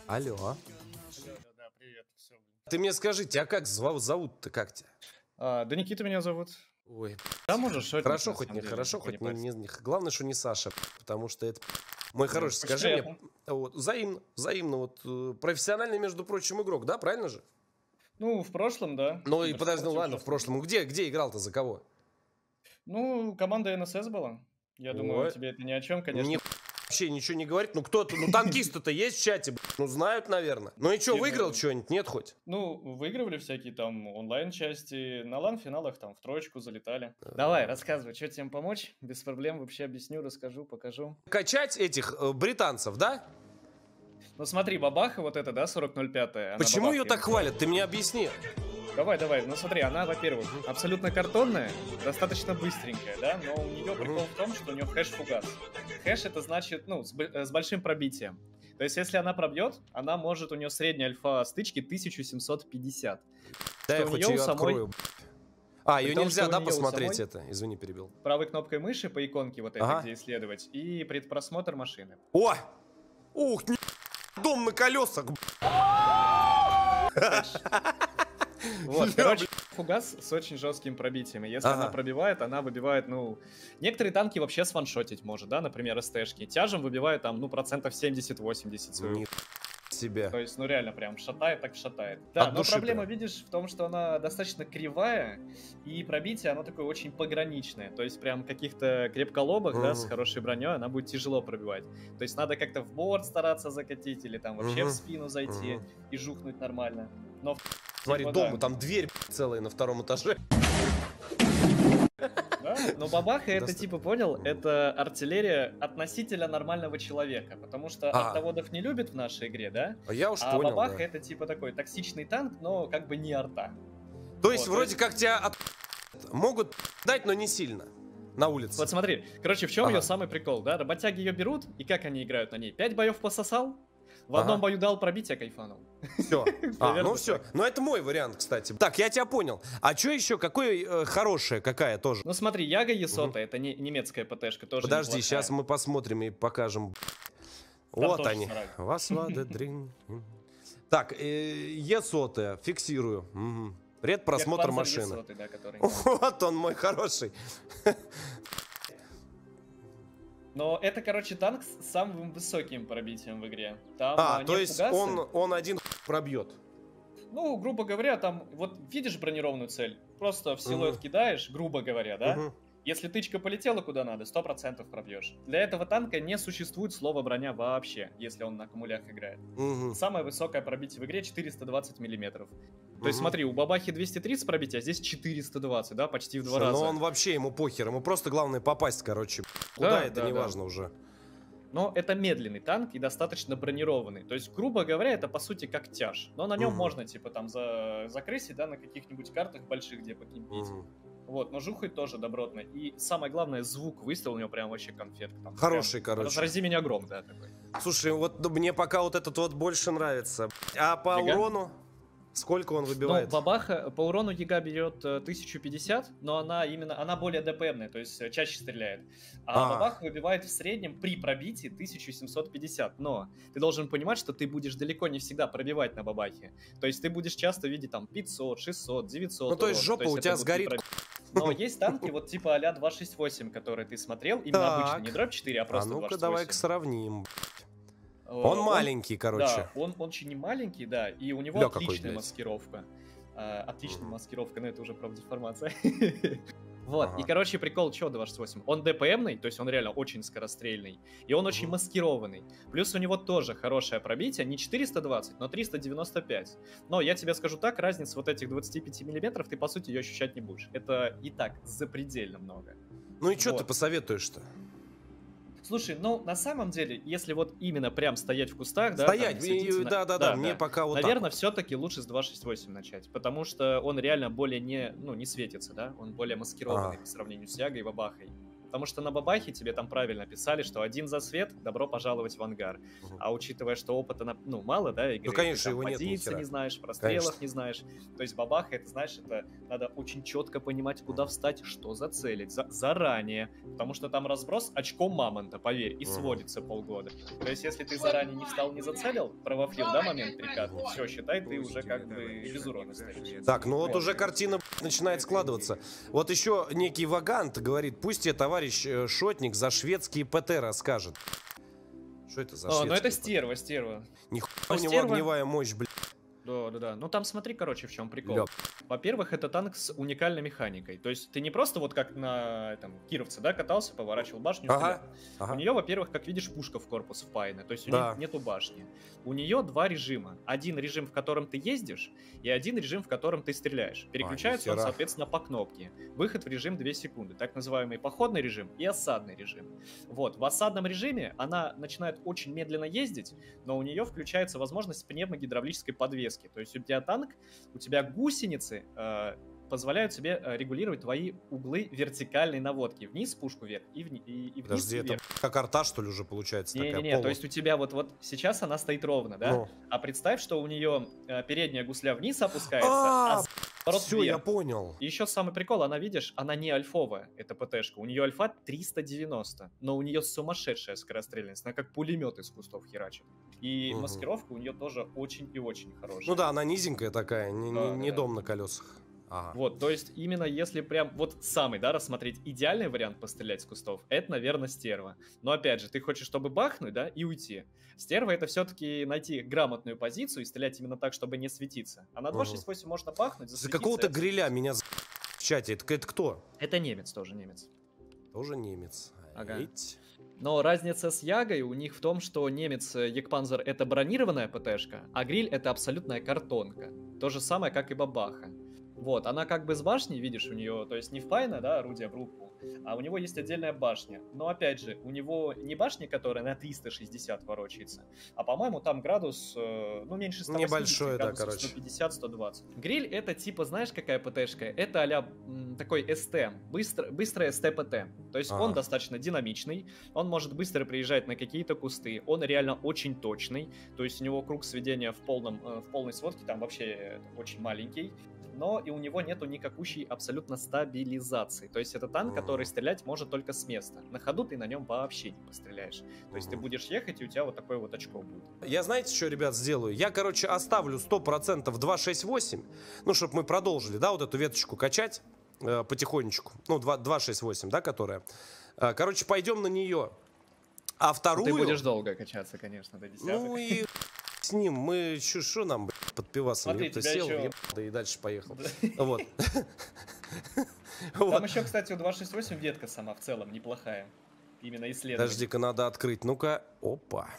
Алло. Алло, да, привет, все. Ты мне скажи, тебя как зовут-то, как тебя? Да Никита меня зовут. Ой, Да, можешь шотнуть, хорошо, на хоть самом не деле, хорошо, никакой хоть не парься. главное, что не Саша, потому что это... Мой хороший, Очень скажи мне, приятно. вот, взаимно, вот, профессиональный, между прочим, игрок, да, правильно же? Ну, в прошлом, да. Ну и подожди, ну Киберспорте ладно, в участвовал. прошлом, где играл-то, за кого? Ну, команда НСС была. Я думаю, Ой, тебе это ни о чем, мне конечно. вообще ничего не говорит, ну кто-то, ну танкисты-то есть в чате, ну знают, наверное. Ну и что, выиграл что-нибудь, нет хоть? Ну, выигрывали всякие там онлайн-части, на лан-финалах там в троечку залетали. Давай, рассказывай, что тебе помочь? Без проблем вообще объясню, расскажу, покажу. Качать этих британцев, да? Ну смотри, бабаха вот эта, да, 4005, Почему ее так хвалят, ты мне объясни. Давай, ну смотри, она, во-первых, абсолютно картонная, достаточно быстренькая, да, но у нее прикол в том, что у нее хэш-фугас. Хэш это значит, ну, с большим пробитием. То есть, если она пробьет, она может, у нее средняя альфа стычки 1750. Да, я хоть ее открою. А, ее При том, нельзя, что у да, нее у посмотреть самой это? Извини, перебил. правой кнопкой мыши по иконке вот этой, Ага. где исследовать, и предпросмотр машины. О! Ух, дом на колесах. Вот, короче, фугас с очень жестким пробитием. И если Ага. она пробивает, она выбивает, ну... Некоторые танки вообще сваншотить может, да, например, СТшки. Тяжем выбивает там, ну, процентов 70-80 свою. Ни себе. То есть, ну, реально, прям шатает, так шатает. Да, От но души проблема, прям. видишь, в том, что она достаточно кривая, и пробитие, оно такое очень пограничное. То есть, прям каких-то крепколобых, да, с Мгм. хорошей броней, она будет тяжело пробивать. То есть, надо как-то в борт стараться закатить, или там вообще в Мгм. спину зайти Мгм. и жухнуть нормально. Но Смотри, типа, дома, да. там дверь целая на втором этаже. Да? Но бабаха это Доста- типа, понял, это артиллерия относительно нормального человека, потому что А. артоводов не любят в нашей игре, да? А я уж А понял, бабаха да. это типа такой токсичный танк, но как бы не арта. То есть Вот, вроде как тебя могут дать, но не сильно. На улице. Вот смотри, короче, в чем Ага. ее самый прикол, да? Работяги ее берут, и как они играют на ней? 5 боев пососал, в Ага. одном бою дал пробитие, кайфанул. Все. Наверно, Ну все. так. Ну это мой вариант, кстати. Так, я тебя понял. А что еще? Какое хорошее, какая тоже? Ну смотри, Яга Есота, это немецкая ПТшка, тоже Подожди, неплохая. сейчас мы посмотрим и покажем. Там Вот тоже они. снаряд. Вас дрин. Так, Е100, фиксирую. Угу. Предпросмотр Техпанцер машины. Есоты, да, который. Вот он, мой хороший. Но это, короче, танк с самым высоким пробитием в игре. Там То нет есть фугаса. он один пробьет. Ну, грубо говоря, там, вот видишь бронированную цель, просто в силуэт Мгм. кидаешь, грубо говоря, да? Мгм. Если тычка полетела куда надо, 100% пробьешь. Для этого танка не существует слова броня вообще, если он на аккумулях играет. Мгм. Самое высокое пробитие в игре 420 миллиметров. То есть Мгм. смотри, у бабахи 230 пробития, а здесь 420, да, почти в 2 Слушай, раза. ну он вообще, ему похер, ему просто главное попасть, короче. Куда это, да, не да. важно уже. Но это медленный танк и достаточно бронированный. То есть, грубо говоря, это по сути как тяж. Но на нем Мгм. можно, типа, там закрысить, да, на каких-нибудь картах больших, где покимпить. Мгм. Вот, но жухает тоже добротно. И самое главное, звук выстрела у него прям вообще конфетка. Там Хороший, прям, короче. Разрази меня гром, да, такой. Слушай, вот мне пока вот этот вот больше нравится. А по Яга? урону? Сколько он Ну, выбивает? бабаха по урону Яга берет 1050, но она более ДПМная, то есть чаще стреляет. А бабаха выбивает в среднем при пробитии 1750. Но ты должен понимать, что ты будешь далеко не всегда пробивать на бабахе. То есть ты будешь часто видеть там 500, 600, 900. Ну, то есть урона. жопа у это тебя будут сгорит. Но есть танки вот типа а-ля 268, которые ты смотрел, именно Так. обычно, не дроп 4, а А просто ну-ка 268. давай-ка сравним. Он маленький, короче. Да, он очень маленький, да, и у него Ля какой, отличная блядь. маскировка. Отличная Мгм. маскировка, но это уже, правда, деформация. Вот, Ага. и, короче, прикол, чего 268? Он ДПМный, то есть он реально очень скорострельный, и он очень Мгм. маскированный. Плюс у него тоже хорошее пробитие, не 420, но 395. Но я тебе скажу так, разница вот этих 25 миллиметров, ты, по сути, ее ощущать не будешь. Это и так запредельно много. Ну и что Вот. ты посоветуешь-то? Слушай, ну, на самом деле, если вот именно прям стоять в кустах, да, Стоять, там, садиться на- да, мне пока вот наверное, так все-таки лучше с 268 начать, потому что он реально более не светится, да, он более маскированный Ага. по сравнению с Ягой и Бабахой. Потому что на бабахе тебе там правильно писали, что один засвет, добро пожаловать в ангар. А учитывая, что опыта мало, да, игры, Ну, конечно, ты его нет ни позиций хера. не знаешь, прострелов Конечно. не знаешь. То есть бабаха, это, знаешь, это надо очень четко понимать, куда встать, что зацелить заранее. Потому что там разброс очком мамонта, поверь, и сводится полгода. То есть если ты заранее не встал, не зацелил, провафлил, да, момент прикатный, все, считай, ты уже как бы без урона стоишь. Так, ну вот уже картина начинает складываться. Вот еще некий Вагант говорит, пусть тебе товарищ Шотник за шведские ПТ расскажет. Что это за шведские Ну это ПТ? стерва. Нихуя у него огневая мощь, блядь. Да. Ну там смотри, короче, в чем прикол. Ля. Во-первых, это танк с уникальной механикой. То есть ты не просто вот как на Кировце, да, катался, поворачивал башню, стрелял. У нее, во-первых, как видишь, пушка в корпус впаяна. То есть у нее нету башни. У нее два режима. Один режим, в котором ты ездишь, и один режим, в котором ты стреляешь. Переключается он, соответственно, по кнопке. Выход в режим 2 секунды. Так называемый походный режим и осадный режим. Вот, в осадном режиме она начинает очень медленно ездить, но у нее включается возможность пневмогидравлической подвески. То есть у тебя танк, у тебя гусеницы позволяют тебе регулировать твои углы вертикальной наводки. Вниз пушку вверх и вниз Подожди, вверх. Это как арта, что ли, уже получается? Не-не-не, то есть у тебя вот сейчас она стоит ровно, да? А представь, что у нее передняя гусля вниз опускается, а все, я понял. И еще самый прикол, она, видишь, она не альфовая, эта ПТшка. У нее альфа 390, но у нее сумасшедшая скорострельность. Она как пулемет из кустов херачит. И маскировка у нее тоже очень и очень хорошая. Ну да, она низенькая такая, не дом на колесах. Ага. Вот, то есть именно если прям вот самый, да, рассмотреть идеальный вариант пострелять с кустов, это, наверное, стерва. Но опять же, ты хочешь, чтобы бахнуть, да, и уйти. Стерва — это все-таки найти грамотную позицию и стрелять именно так, чтобы не светиться. А на 2.68 можно бахнуть, засветиться. За какого-то гриля меня в чате. Это кто? Это немец, тоже немец. Тоже немец. Ага. Но разница с Ягой у них в том, что немец Якпанзер — это бронированная ПТшка, а гриль — это абсолютная картонка. То же самое, как и бабаха. Вот, она как бы с башни, видишь, у нее, то есть не впаяно, да, орудие в руку, а у него есть отдельная башня. Но опять же, у него не башня, которая на 360 ворочается, а, по-моему, там градус, ну, меньше 180, небольшой, да, короче. 150-120. Гриль — это типа, знаешь, какая ПТшка? Это а-ля такой СТ, быстрый СТ-ПТ. То есть он достаточно динамичный, он может быстро приезжать на какие-то кусты, он реально очень точный, то есть у него круг сведения в полной сводке там вообще очень маленький. Но и у него нету никакущей абсолютно стабилизации. То есть это танк, который стрелять может только с места. На ходу ты на нем вообще не постреляешь. То есть ты будешь ехать, и у тебя вот такое вот очко будет. Я знаете, что, ребят, сделаю? Я, короче, оставлю 100% 2.6.8, ну, чтобы мы продолжили, да, вот эту веточку качать потихонечку. Ну, 2.6.8, да, которая. Короче, пойдем на нее. А вторую... Ты будешь долго качаться, конечно, до 10. Ну и с ним мы... Что нам, блядь, под пивасом? Смотри, Ёпта, тебя сел, еще... да и дальше поехал. Вот. Там еще, кстати, у 2.6.8 ветка сама в целом неплохая. Именно исследование. Подожди-ка, надо открыть. Ну-ка, опа.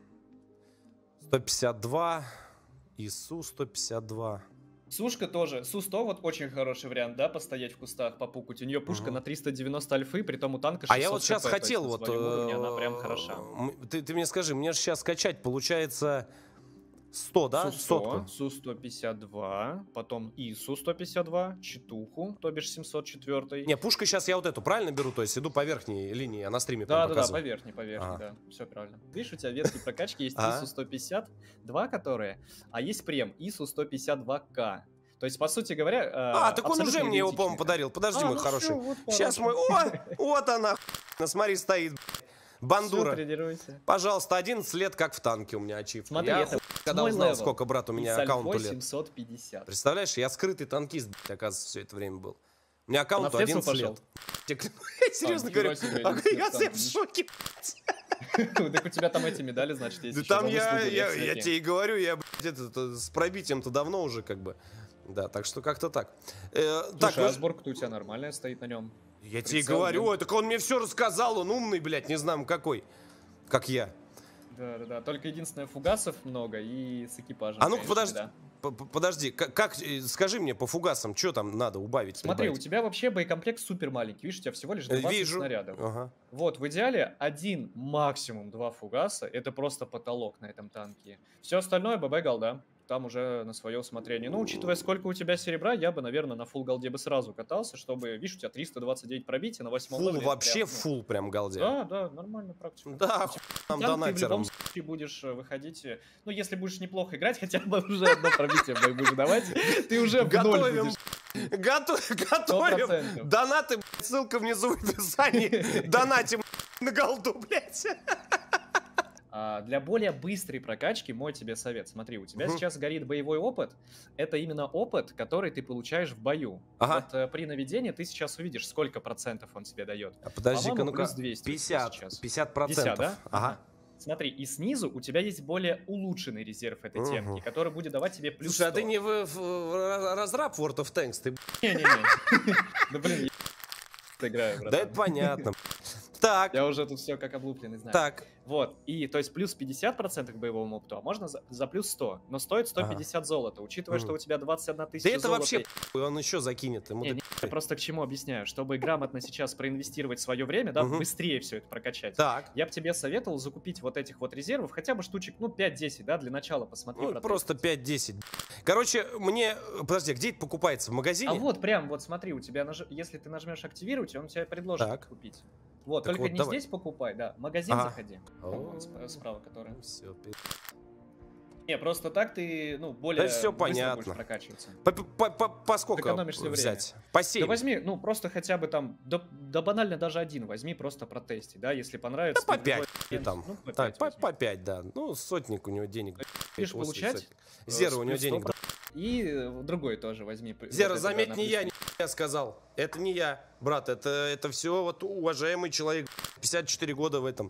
152. ИСУ 152. Сушка тоже. Су-100 вот очень хороший вариант, да, постоять в кустах, попукать. У нее пушка на 390 альфы, при том у танка 600 А я вот сейчас КП, хотел то есть вот... на своем уровне она прям хороша. Ты мне скажи, мне же сейчас скачать получается 100, да? Су-100, Су-152, потом ИСУ-152, Читуху, то бишь 704. Не, пушка сейчас я вот эту правильно беру, то есть иду по верхней линии, я на стриме Да, показываю. по верхней, да, все правильно. Видишь, у тебя ветки прокачки есть ИСУ-152, которые, а есть прем ИСУ-152К. То есть, по сути говоря... так он уже мне его, по-моему, подарил. Подожди, мой хороший. Сейчас мой... Вот она, смотри, стоит, бандура. Пожалуйста, 11 лет, как в танке у меня ачивка. Смотри, это когда узнал, сколько, брат, у меня аккаунту лет. 750. Представляешь, я скрытый танкист, оказывается, все это время был. У меня аккаунту 11 лет. Я серьезно говорю, я в шоке. Так у тебя там эти медали, значит, есть. Да там я тебе и говорю, я, с пробитием-то давно уже как бы. Да, так что как-то так. Слушай, а сборка-то у тебя нормальная стоит на нем. Я тебе говорю, ой, так он мне все рассказал, он умный, блядь, не знаю какой, как я. Да, только единственное, фугасов много и с экипажем. А ну-ка, подожди, как, скажи мне по фугасам, что там надо убавить? Смотри, у тебя вообще боекомплект супер маленький, видишь, у тебя всего лишь 20 снарядов. Вот, в идеале максимум 2 фугаса, это просто потолок на этом танке. Все остальное ББ голда. там уже на свое усмотрение. Ну, учитывая, сколько у тебя серебра, я бы, наверное, на фулл голде бы сразу катался, чтобы, видишь, у тебя 329 пробития на 8 Фул вообще фул прям голде. Да, нормально практика. Да, нам донатером. Ты в любом случае будешь выходить, ну, если будешь неплохо играть, хотя бы уже одно пробитие в бой будешь давать, ты уже в ноль будешь. Готовим. Донаты, ссылка внизу в описании. Донатим на голду, блядь. Для более быстрой прокачки мой тебе совет. Смотри, у тебя сейчас горит боевой опыт. Это именно опыт, который ты получаешь в бою. Вот при наведении ты сейчас увидишь, сколько процентов он тебе дает. Подожди-ка, ну-ка. 50%, да? Ага. Смотри, и снизу у тебя есть более улучшенный резерв этой темки, который будет давать тебе плюс 100. Слушай, а ты не в разраб World of Tanks? Ты... Не-не-не. Да блин, я играю, братан. Да это понятно. Так. Я уже тут все как облупленный знаю. Так. Вот, и то есть плюс 50% к боевому опыту, а можно за плюс 100. Но стоит 150 золота, учитывая, что у тебя 21 тысяча да это золота. вообще он еще закинет. Ему я просто к чему объясняю, чтобы грамотно сейчас проинвестировать свое время, да, быстрее все это прокачать. Так. Я бы тебе советовал закупить вот этих вот резервов, хотя бы штучек, ну, 5-10, да, для начала посмотри. Ну, просто 5-10. Короче, мне... Подожди, где это покупается? В магазине? А вот прям, вот смотри, у тебя, если ты нажмешь активировать, он тебе предложит купить. Вот, так только вот, не давай. Здесь покупай, да, в магазин заходи. Справа, который. Все, не, просто так ты, ну, более да все быстро понятно. будешь прокачиваться. По сколько взять? По 7. Да возьми, ну, просто хотя бы там, да банально даже один возьми, просто протести, да, если понравится. Да по 5 там. Ну, по 5, да. Ну, сотник у него денег. Будешь получать? Зера у него денег. И другой тоже возьми. Зера, вот заметь, не я сказал. Это не я, брат. Это все вот уважаемый человек. 54 года в этом.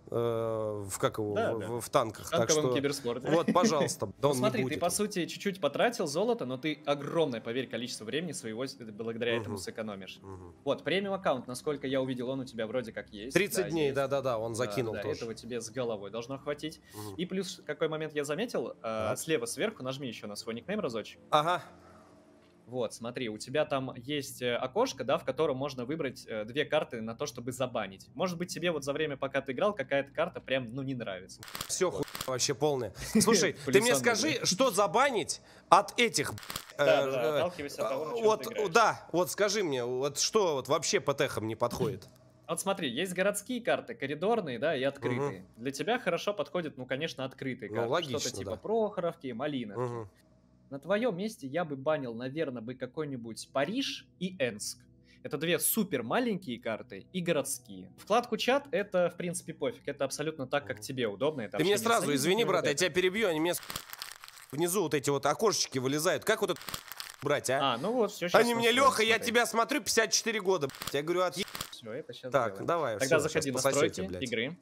В как его? Да, в танках. В танковом киберспорте. Вот, пожалуйста. Ну, смотри, ты по сути чуть-чуть потратил золото, но ты огромное, поверь, количество времени своего благодаря этому сэкономишь. Вот, премиум аккаунт, насколько я увидел, он у тебя вроде как есть. 30 дней, да, он закинул тоже. Этого тебе с головой должно хватить. И плюс, какой момент я заметил, слева сверху нажми еще на свой никнейм разочек. Ага. Вот, смотри, у тебя там есть окошко, да, в котором можно выбрать 2 карты на то, чтобы забанить. Может быть, тебе вот за время, пока ты играл, какая-то карта прям, ну, не нравится. Все, вот. Вообще полная. Слушай, ты мне скажи, что забанить от этих... Да, отталкивайся от того, на чем ты играешь. Да, вот скажи мне, вот что вот вообще по техам не подходит? Вот смотри, есть городские карты, коридорные, да, и открытые. Для тебя хорошо подходят, ну, конечно, открытые карты. Ну, логично, что-то типа Прохоровки, Малиновки. На твоем месте я бы банил, наверное, бы какой-нибудь Париж и Энск. Это 2 супер маленькие карты и городские. Вкладку чат — это, в принципе, пофиг. Это абсолютно так, как тебе удобно. Это ты мне сразу, извини, брат, я тебя перебью, они мне внизу вот эти вот окошечки вылезают. Как вот это брать, а? Ну вот, все. Они мне, Леха, я тебя смотрю 54 года, блядь. Я говорю, Все, это сейчас так, сделаем. давай, тогда все, заходи в настройки игры.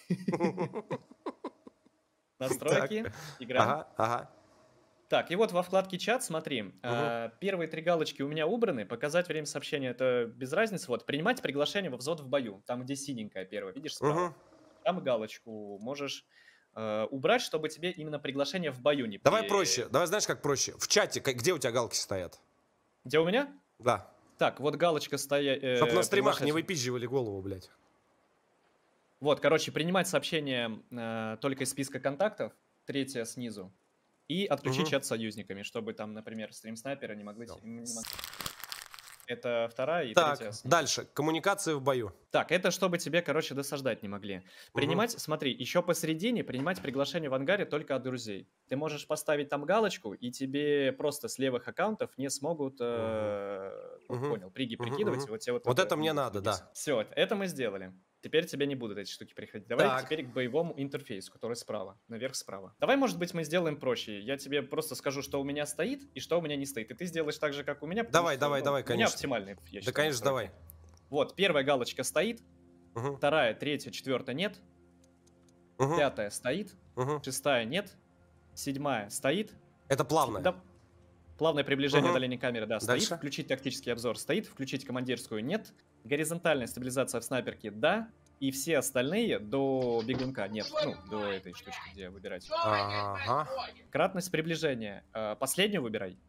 Настройки, игра. Ага. Так, и вот во вкладке чат, смотри, первые 3 галочки у меня убраны, показать время сообщения, это без разницы, вот, принимать приглашение во взвод в бою, там, где синенькая первая, видишь, справа, там галочку можешь убрать, чтобы тебе именно приглашение в бою не... Давай проще, давай знаешь, как проще, в чате, где у тебя галки стоят? Где у меня? Да. Так, вот галочка стоит... Чтоб на стримах не выпизживали голову, блядь. Вот, короче, принимать сообщения только из списка контактов, 3 снизу. И отключить чат с союзниками, чтобы там, например, стрим-снайперы не могли... Это 2 и 3. Так, дальше. Коммуникации в бою. Так, это чтобы тебе, короче, досаждать не могли. Принимать, смотри, еще посередине принимать приглашение в ангаре только от друзей. Ты можешь поставить там галочку, и тебе просто с левых аккаунтов не смогут, понял, приги прикидывать. Вот это мне надо, да. Все, это мы сделали. Теперь тебе не будут эти штуки приходить. Давай теперь к боевому интерфейсу, который справа, наверх справа. Давай, может быть, мы сделаем проще. Я тебе просто скажу, что у меня стоит и что у меня не стоит. И ты сделаешь так же, как у меня. Давай, конечно. У меня оптимальный, я считаю. Да, конечно, давай. Вот, первая галочка стоит, 2, 3, 4 нет, 5 стоит, 6 нет, 7 стоит. Это плавно. Да, плавное приближение удаления камеры, да, стоит. Дальше? Включить тактический обзор стоит, включить командирскую нет. Горизонтальная стабилизация в снайперке да. И все остальные до бегунка нет. Ну, до этой штучки, где выбирать. Ага. Кратность приближения. Последнюю выбирай.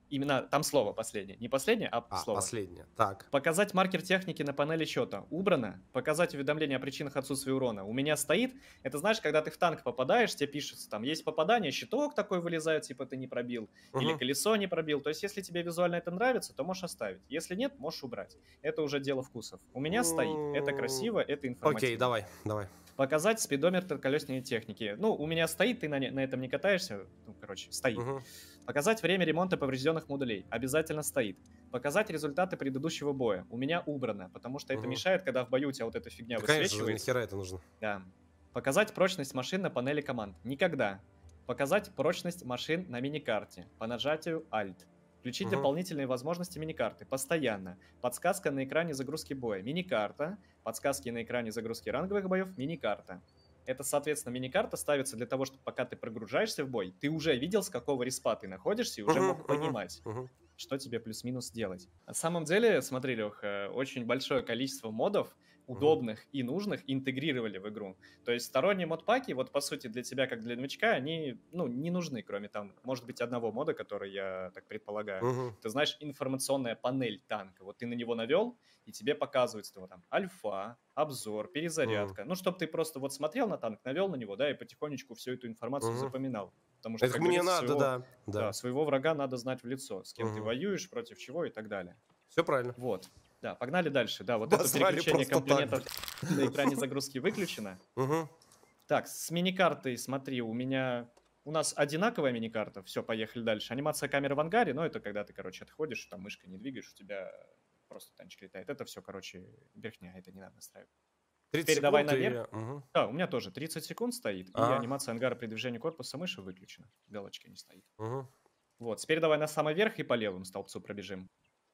Именно там слово последнее. Не последнее, а слово. Последнее. Так. Показать маркер техники на панели счета. Убрано. Показать уведомление о причинах отсутствия урона. У меня стоит. Это знаешь, когда ты в танк попадаешь, тебе пишется, там есть попадание, щиток такой вылезает, типа ты не пробил. Или колесо не пробил. То есть, если тебе визуально это нравится, то можешь оставить. Если нет, можешь убрать. Это уже дело вкусов. У меня стоит. Это красиво, это информативно. Окей, давай. Показать спидометр колесной техники. Ну, у меня стоит, ты на этом не катаешься. Ну, короче, стоит. Показать время ремонта поврежденных модулей. Обязательно стоит. Показать результаты предыдущего боя. У меня убрано, потому что это мешает, когда в бою у тебя вот эта фигня высвечивается. Конечно, нахера это нужно. Да. Показать прочность машин на панели команд. Никогда. Показать прочность машин на миникарте. По нажатию Alt. Включить дополнительные возможности миникарты. Постоянно. Подсказка на экране загрузки боя. Миникарта. Подсказки на экране загрузки ранговых боев. Миникарта. Это, соответственно, миникарта ставится для того, чтобы пока ты прогружаешься в бой, ты уже видел, с какого респа ты находишься, и уже мог понимать, что тебе плюс-минус делать. На самом деле, смотри, Лех, очень большое количество модов, удобных и нужных, интегрировали в игру. То есть сторонние модпаки, вот по сути для тебя, как для новичка, они, ну, не нужны, кроме там, может быть, одного мода, который я так предполагаю. Ты знаешь, информационная панель танка. Вот ты на него навел, и тебе показывается там альфа, обзор, перезарядка. Ну, чтобы ты просто вот смотрел на танк, навел на него, да, и потихонечку всю эту информацию запоминал. Потому что, это мне надо, да. Своего врага надо знать в лицо, с кем ты воюешь, против чего и так далее. Все правильно. Вот. Да, погнали дальше. Да, вот это переключение комплиментов на экране загрузки выключено. Так, с миникартой, смотри, у нас одинаковая миникарта. Все, поехали дальше. Анимация камеры в ангаре, но это когда ты, короче, отходишь, там мышкой не двигаешь, у тебя просто танчик летает. Это все, короче, верхняя, это не надо настраивать. 30 Теперь давай секунд наверх. Да, у меня тоже 30 секунд стоит, и анимация ангара при движении корпуса мыши выключена. Галочка не стоит. Вот, теперь давай на самый верх и по левому столбцу пробежим.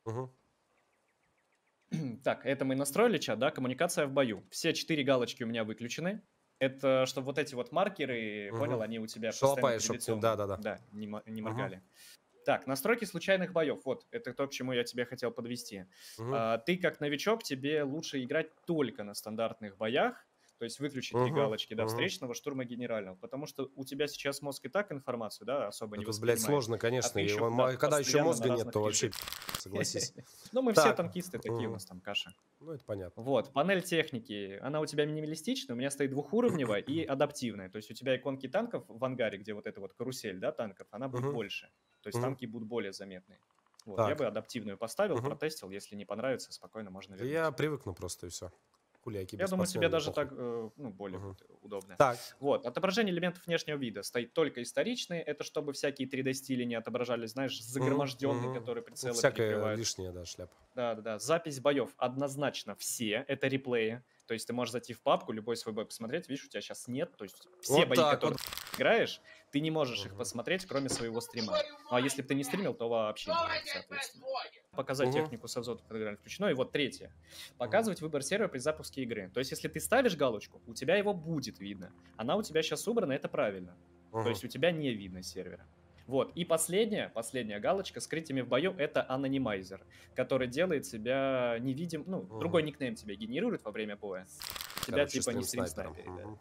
Так, это мы настроили чат, да? Коммуникация в бою. Все 4 галочки у меня выключены. Это чтобы вот эти вот маркеры, понял, они у тебя постоянно перед лицом. Да, не моргали. Так, настройки случайных боев. Вот, это то, к чему я тебе хотел подвести. Ты, как новичок, тебе лучше играть только на стандартных боях. То есть выключить 3 галочки, да, встречного, штурма, генерального. Потому что у тебя сейчас мозг и так информацию, да, особо не воспринимает. Блядь, сложно, конечно. Когда еще мозга нет, то вообще, согласись. Ну, мы все танкисты такие, у нас там каша. Ну, это понятно. Вот, панель техники, она у тебя минималистичная, у меня стоит двухуровневая и адаптивная. То есть у тебя иконки танков в ангаре, где вот эта вот карусель, да, танков, она будет больше. То есть танки будут более заметные. Вот, я бы адаптивную поставил, протестил, если не понравится, спокойно можно вернуть. Я привыкну просто и все. Я думаю, тебе даже так, более удобно. Так. Вот, отображение элементов внешнего вида стоит только историчные. Это чтобы всякие 3D-стили не отображались, знаешь, загроможденные, которые прицелы перекрывают. Всякая лишняя, да, шляпа. Да. Запись боев однозначно все. Это реплеи. То есть ты можешь зайти в папку, любой свой бой посмотреть. Видишь, у тебя сейчас нет. То есть все вот бои, которые ты играешь, ты не можешь их посмотреть, кроме своего стрима. Ну, а если бы ты не стримил, то вообще не, соответственно. Показать технику с обзором включено. И вот третье. Показывать выбор сервера при запуске игры. То есть если ты ставишь галочку, у тебя его будет видно. Она у тебя сейчас убрана, это правильно. То есть у тебя не видно сервера. Вот, и последняя галочка с критиями в бою — это анонимайзер, который делает тебя невидим, ну, другой никнейм тебя генерирует во время боя. Тебя типа не стрим-снайперит, да.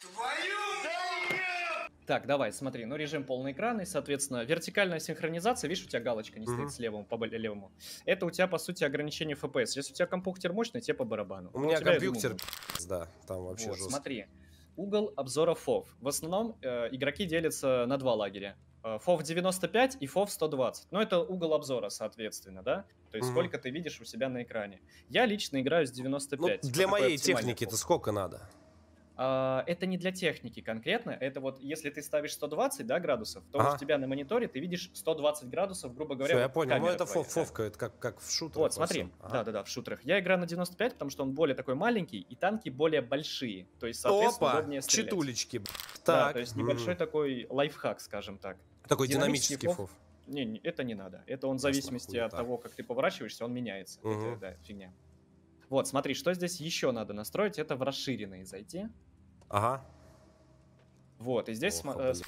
Так, давай, смотри, ну режим полный экран, и, соответственно, вертикальная синхронизация, видишь, у тебя галочка не стоит с левому по левому. Это у тебя, по сути, ограничение FPS. Если у тебя компьютер мощный, тебе по барабану. У меня компьютер, да, там вообще вот, жестко. Смотри, угол обзора FOV. В основном игроки делятся на 2 лагеря. FOV 95 и FOV 120. Но это угол обзора, соответственно, да? То есть сколько ты видишь у себя на экране. Я лично играю с 95. Ну, для моей техники-то сколько надо? Это не для техники конкретно, это вот если ты ставишь 120, да, градусов, то у тебя на мониторе ты видишь 120 градусов, грубо говоря. Все, я понял, но это фовка, это как в шутерах. Вот, смотри, да, в шутерах. Я играю на 95, потому что он более такой маленький, и танки более большие, то есть, соответственно, удобнее стрелять. Читулечки. Да, то есть небольшой такой лайфхак, скажем так. Такой динамический фов. Не, это не надо. Это он в зависимости от того, как ты поворачиваешься, он меняется. Это, да, фигня. Вот, смотри, что здесь еще надо настроить, это в расширенные зайти. Ага. Вот, и здесь,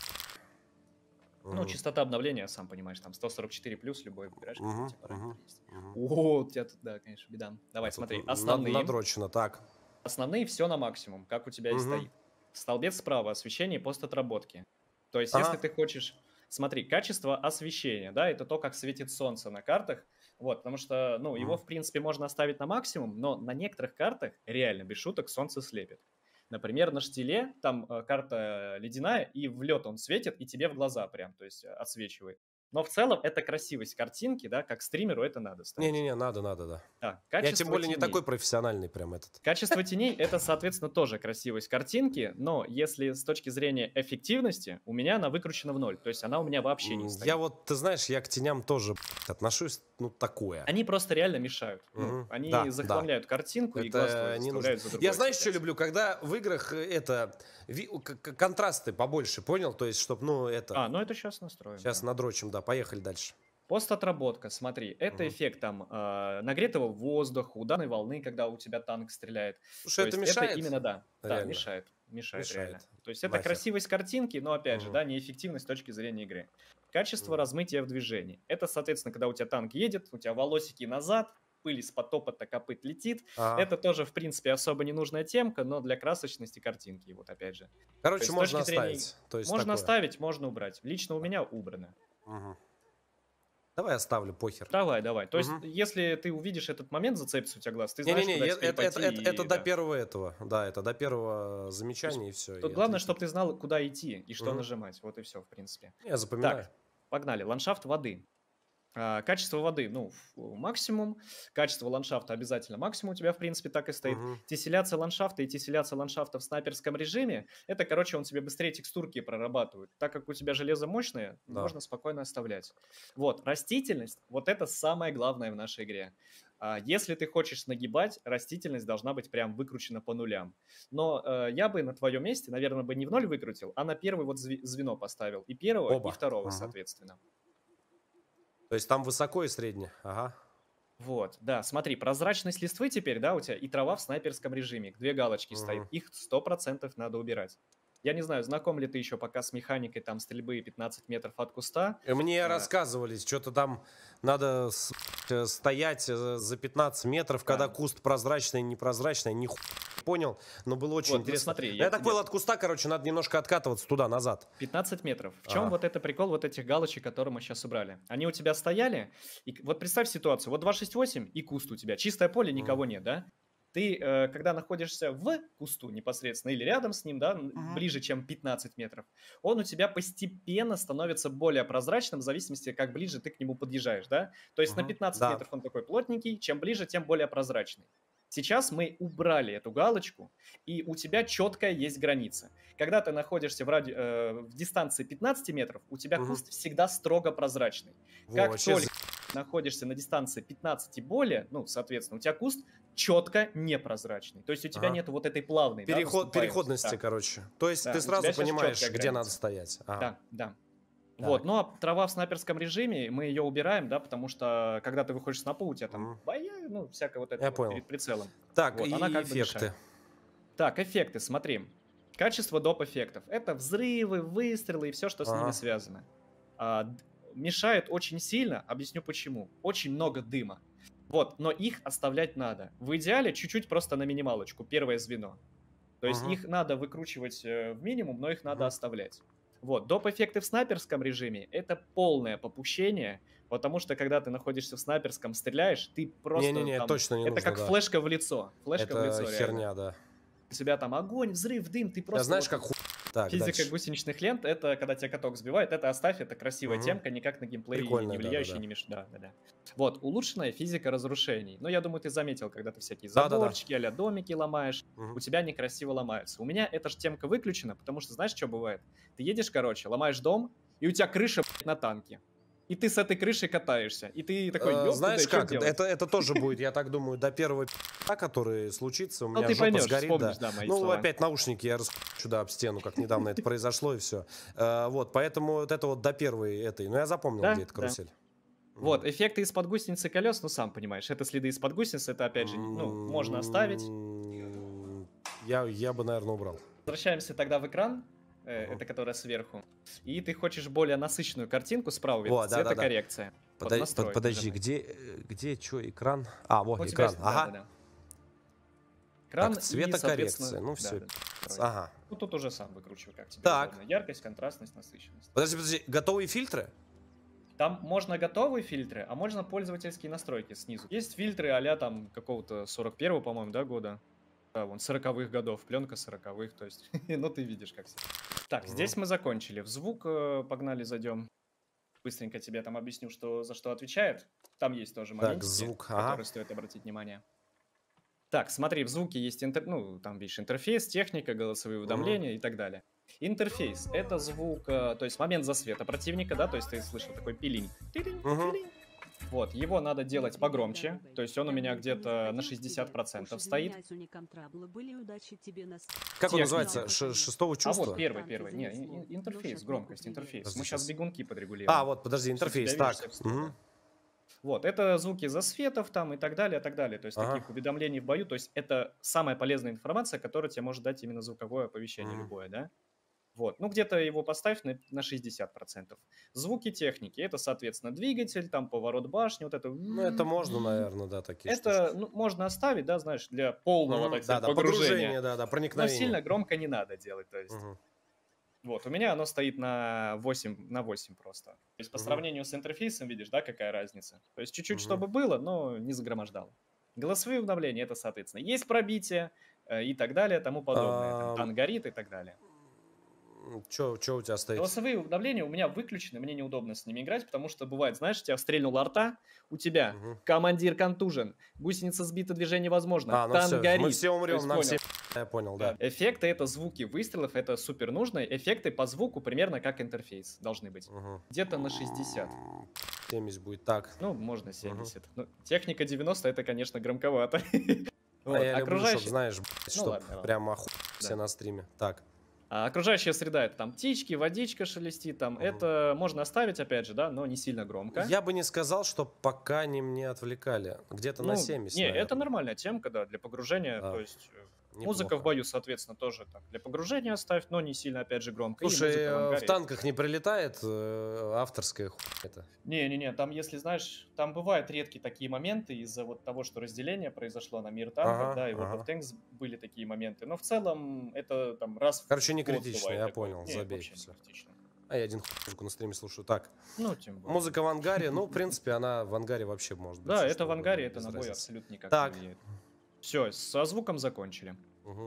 ну, частота обновления, сам понимаешь, там 144 плюс, любой выбираешь, какие у тебя параметры есть. О, у тебя тут, да, конечно, беда. Давай, смотри, основные. Надрочено, так. Основные все на максимум, как у тебя и стоит. Столбец справа, освещение и постотработки. То есть, если ты хочешь Смотри, качество освещения, да, это то, как светит солнце на картах. Вот, потому что, ну, его, в принципе, можно оставить на максимум, но на некоторых картах реально, без шуток, солнце слепит. Например, на штиле там карта ледяная, и в лед он светит, и тебе в глаза прям, то есть отсвечивает. Но в целом это красивость картинки, да, как стримеру это надо ставить. Не-не-не, надо, да. Да, Я тем более теней. не такой профессиональный прям этот. Качество теней — это, соответственно, тоже красивость картинки, но если с точки зрения эффективности, у меня она выкручена в ноль, то есть она у меня вообще не стоит. Я вот, ты знаешь, я к теням тоже отношусь, ну, такое. Они просто реально мешают. Ну, они захламляют картинку, и глаз твой заставляют за другое. Я, знаешь, что люблю? Когда в играх контрасты побольше, понял? То есть, чтобы, ну, это... ну это сейчас настроим. Сейчас надрочим, да, поехали дальше. Постотработка, смотри, это эффект там нагретого воздуха, ударной волны, когда у тебя танк стреляет. Слушай, это мешает? Это именно, да, Реально. мешает реально. То есть это красивость картинки, но опять же, да, неэффективность с точки зрения игры. Качество размытия в движении. Это, соответственно, когда у тебя танк едет, у тебя волосики назад, пыль из-под топота копыт летит. Это тоже, в принципе, особо ненужная темка, но для красочности картинки, вот опять же. Короче, можно оставить. Можно оставить, можно убрать. Лично у меня убрано. Давай оставлю, похер. Давай. То есть, если ты увидишь этот момент, зацепится у тебя глаз, ты знаешь, это до первого этого. Да, это до первого замечания и все. Тут главное, чтобы ты знал, куда идти и что нажимать. Вот и все, в принципе. Я запоминаю. Так, погнали. Ландшафт воды. Качество воды, ну, максимум. Качество ландшафта обязательно максимум у тебя, в принципе, так и стоит. Тесселяция ландшафта и тесселяция ландшафта в снайперском режиме, это, короче, он тебе быстрее текстурки прорабатывает. Так как у тебя железо мощное, можно спокойно оставлять. Вот, растительность, вот это самое главное в нашей игре. Если ты хочешь нагибать, растительность должна быть прям выкручена по нулям. Но я бы на твоем месте, наверное, бы не в ноль выкрутил, а на первый вот звено поставил. И первого, и второго, соответственно. То есть там высоко и средне, ага. Вот, да, смотри, прозрачность листвы теперь, да, у тебя и трава в снайперском режиме, 2 галочки стоит, их 100% надо убирать. Я не знаю, знаком ли ты еще пока с механикой там стрельбы 15 метров от куста. Мне рассказывали, что-то там надо стоять за 15 метров, когда куст прозрачный, непрозрачный, нихуя понял, но было очень интересно. Смотри, я так понял, от куста, короче, надо немножко откатываться туда-назад. 15 метров. В чем вот это прикол вот этих галочек, которые мы сейчас убрали? Они у тебя стояли, и вот представь ситуацию, вот 268 и куст у тебя, чистое поле, никого нет, да? Ты, когда находишься в кусту непосредственно или рядом с ним, да, ближе, чем 15 метров, он у тебя постепенно становится более прозрачным в зависимости, как ближе ты к нему подъезжаешь, да? То есть на 15 метров он такой плотненький, чем ближе, тем более прозрачный. Сейчас мы убрали эту галочку, и у тебя четкая есть граница. Когда ты находишься в дистанции 15 метров, у тебя куст всегда строго прозрачный. Как только находишься на дистанции 15 и более, ну, соответственно, у тебя куст четко непрозрачный. То есть у тебя нет вот этой плавной переходности, короче. То есть ты сразу понимаешь, где надо стоять. Да. Вот, ну а трава в снайперском режиме, мы ее убираем, да, потому что когда ты выходишь с напу, у тебя там ну, всякое вот это вот перед прицелом. Так, вот, и она как эффекты. Так, эффекты, смотри. Качество доп. Эффектов. Это взрывы, выстрелы и все, что с ними связано. Мешает очень сильно, объясню почему. Очень много дыма. Вот, но их оставлять надо. В идеале чуть-чуть просто на минималочку, первое звено. То есть их надо выкручивать в минимум, но их надо оставлять. Вот, доп-эффекты в снайперском режиме — это полное попущение, потому что, когда ты находишься в снайперском, стреляешь, ты просто... Не-не-не, точно не это нужно, как флешка в лицо. Флешка это в лицо, херня, реально. да. У тебя там огонь, взрыв, дым, ты просто... Знаешь, как Так, физика дальше. гусеничных лент, это когда тебя каток сбивает, это оставь, это красивая темка, никак на геймплей не влияющая, не мешает. Да. Вот, улучшенная физика разрушений. Но я думаю, ты заметил, когда ты всякие заборчики, а-ля домики ломаешь, у тебя некрасиво ломаются. У меня эта же темка выключена, потому что знаешь, что бывает? Ты едешь, короче, ломаешь дом, и у тебя крыша на танке. И ты с этой крышей катаешься. И ты такой, знаешь как, это тоже будет, я так думаю, до первого который случится, у меня жопа сгорит. Ну, опять наушники я раскручу, да, об стену, как недавно это произошло, и все. Вот, поэтому вот это вот до первой этой. Ну, я запомнил, где эта карусель. Вот, эффекты из-под гусеницы колес, ну, сам понимаешь, это следы из-под гусеницы, это, опять же, ну, можно оставить. Я бы, наверное, убрал. Возвращаемся тогда в экран. Это которая сверху. И ты хочешь более насыщенную картинку справа, видно, цветокоррекция. Подожди, где что, экран? А, вот экран, ага. экран. Так, И, цветокоррекция. соответственно, Ну, да, все. да, настройки. Ага. Ну, тут уже сам выкручивай, как тебе Так. удобно. Яркость, контрастность, насыщенность. Подожди, готовые фильтры? Там можно готовые фильтры, а можно пользовательские настройки снизу. Есть фильтры а-ля там какого-то 41-го, по-моему, да, года. Да, вон, 40-х годов, пленка 40-х, то есть, ну, ты видишь, как все. Так, здесь мы закончили. В звук погнали, зайдем. Быстренько тебе там объясню, что за что отвечает. Там есть тоже Так, моментики, звук, которые ага. стоит обратить внимание. Так, смотри, в звуке есть, ну, там, видишь, интерфейс, техника, голосовые уведомления и так далее. Интерфейс — это звук, то есть момент засвета противника, да, то есть ты слышал такой пилинг. Вот, его надо делать погромче, то есть он у меня где-то на 60% стоит. Как он называется? Шестого А чувства? вот первый. Не, интерфейс, громкость, интерфейс. Мы сейчас бегунки подрегулируем. А, вот, подожди, интерфейс, так. Вот, это звуки засветов там и так далее, то есть таких уведомлений в бою, то есть это самая полезная информация, которая тебе может дать именно звуковое оповещение любое, да? Вот, ну где-то его поставь на 60%. Звуки техники, это, соответственно, двигатель, там поворот башни, вот это. Ну, это можно, наверное, да, такие это, штучки. ну, можно оставить, да, знаешь, для полного, так сказать, погружения. Да, Но проникновения. сильно громко не надо делать, то есть. Вот, у меня оно стоит на 8 просто. То есть по сравнению с интерфейсом, видишь, да, какая разница? То есть чуть-чуть, чтобы было, но не загромождало. Голосовые уведомления, это, соответственно, есть пробитие и так далее, тому подобное. Там, тангорит и так далее. Что у тебя стоит? Голосовые уведомления у меня выключены, мне неудобно с ними играть, потому что бывает, знаешь, тебя стрельнула арта, у тебя командир контужен, гусеница сбита, движение возможно, ну все, горит. мы все умрем, нам все... Я понял, да. Эффекты — это звуки выстрелов, это супер нужно. Эффекты по звуку примерно как интерфейс должны быть. Где-то на 60. 70 будет, так. Ну, можно 70. Ну, техника 90 — это, конечно, громковато. Вот, я люблю, чтоб, знаешь, чтоб прям все на стриме. Так. А окружающая среда — это там птички, водичка шелестит, там это можно оставить, опять же, да, но не сильно громко. Я бы не сказал, что пока они меня отвлекали. Где-то на 70, Не, наверное. это нормальная темка, да, для погружения, то есть... Неплохо. Музыка в бою, соответственно, тоже так, для погружения оставь, но не сильно, опять же, громко. Слушай, в танках не прилетает авторская хуйня? Не, там, если знаешь, там бывают редкие такие моменты из-за вот того, что разделение произошло на мир танков, да, и вот в Tanks были такие моменты. Но в целом это там раз в Короче, не критично, я понял, забей. Все. А я один музыку на стриме слушаю. Так, ну, тем более. Музыка в ангаре, ну, в принципе, она в ангаре вообще может быть. Да, это в ангаре, это на бой абсолютно никак не влияет. Все, со звуком закончили.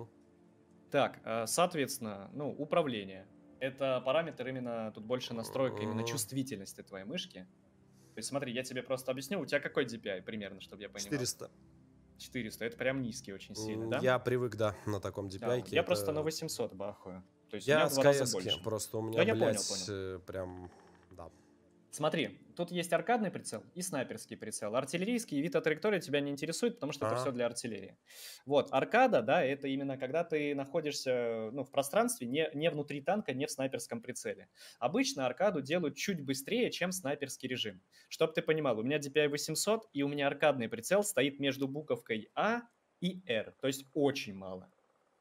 Так, соответственно, ну, управление. Это параметр именно, тут больше настройка именно чувствительности твоей мышки. То есть смотри, я тебе просто объясню, у тебя какой DPI примерно, чтобы я понимал? 400. 400, это прям низкий очень сильно, да? Я привык, да, на таком DPI. Я просто на 800 бахаю. То есть я у меня в 2 раза больше. Просто у меня, я блядь, понял. Прям, да. Смотри, тут есть аркадный прицел и снайперский прицел. Артиллерийский вид от траектории тебя не интересует, потому что это все для артиллерии. Вот, аркада, да, это именно когда ты находишься, ну, в пространстве, не внутри танка, не в снайперском прицеле. Обычно аркаду делают чуть быстрее, чем снайперский режим. Чтоб ты понимал, у меня DPI 800, и у меня аркадный прицел стоит между буковкой А и R, то есть очень мало.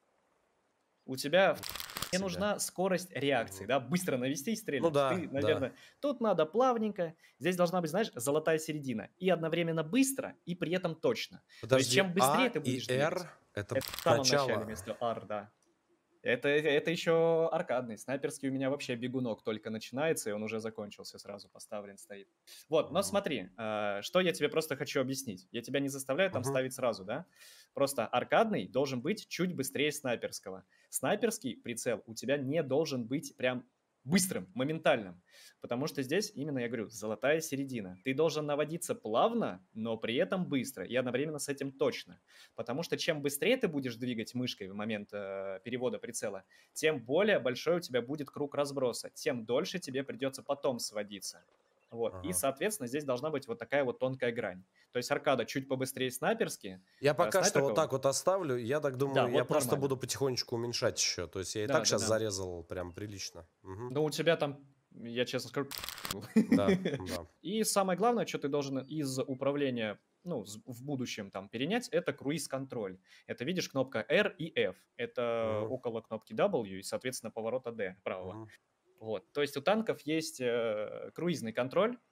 У тебя... Мне нужна скорость реакции, да, быстро навести и стрелять. Ну да, ты, наверное, тут надо плавненько, здесь должна быть, знаешь, золотая середина. И одновременно быстро, и при этом точно. Подожди, то есть чем быстрее А ты будешь и R двигать. это в самом начало. начале вместо R, да. Это еще аркадный. Снайперский у меня вообще бегунок только начинается, и он уже закончился, сразу поставлен стоит. Вот, но смотри, что я тебе просто хочу объяснить. Я тебя не заставляю там ставить сразу, да? Просто аркадный должен быть чуть быстрее снайперского. Снайперский прицел у тебя не должен быть прям быстрым, моментальным. Потому что здесь именно, я говорю, золотая середина. Ты должен наводиться плавно, но при этом быстро. И одновременно с этим точно. Потому что чем быстрее ты будешь двигать мышкой в момент перевода прицела, тем более большой у тебя будет круг разброса. Тем дольше тебе придется потом сводиться. Вот. И, соответственно, здесь должна быть вот такая вот тонкая грань. То есть аркада чуть побыстрее снайперски. Я пока что вот так вот оставлю. Я так думаю, да, я вот просто буду потихонечку уменьшать еще. То есть я и так сейчас зарезал прям прилично. Ну, у тебя там, я честно скажу, да. И самое главное, что ты должен из управления, ну, в будущем там перенять, это круиз-контроль. Это, видишь, кнопка R и F. Это около кнопки W и, соответственно, поворота D правого. Вот. То есть у танков есть круизный контроль.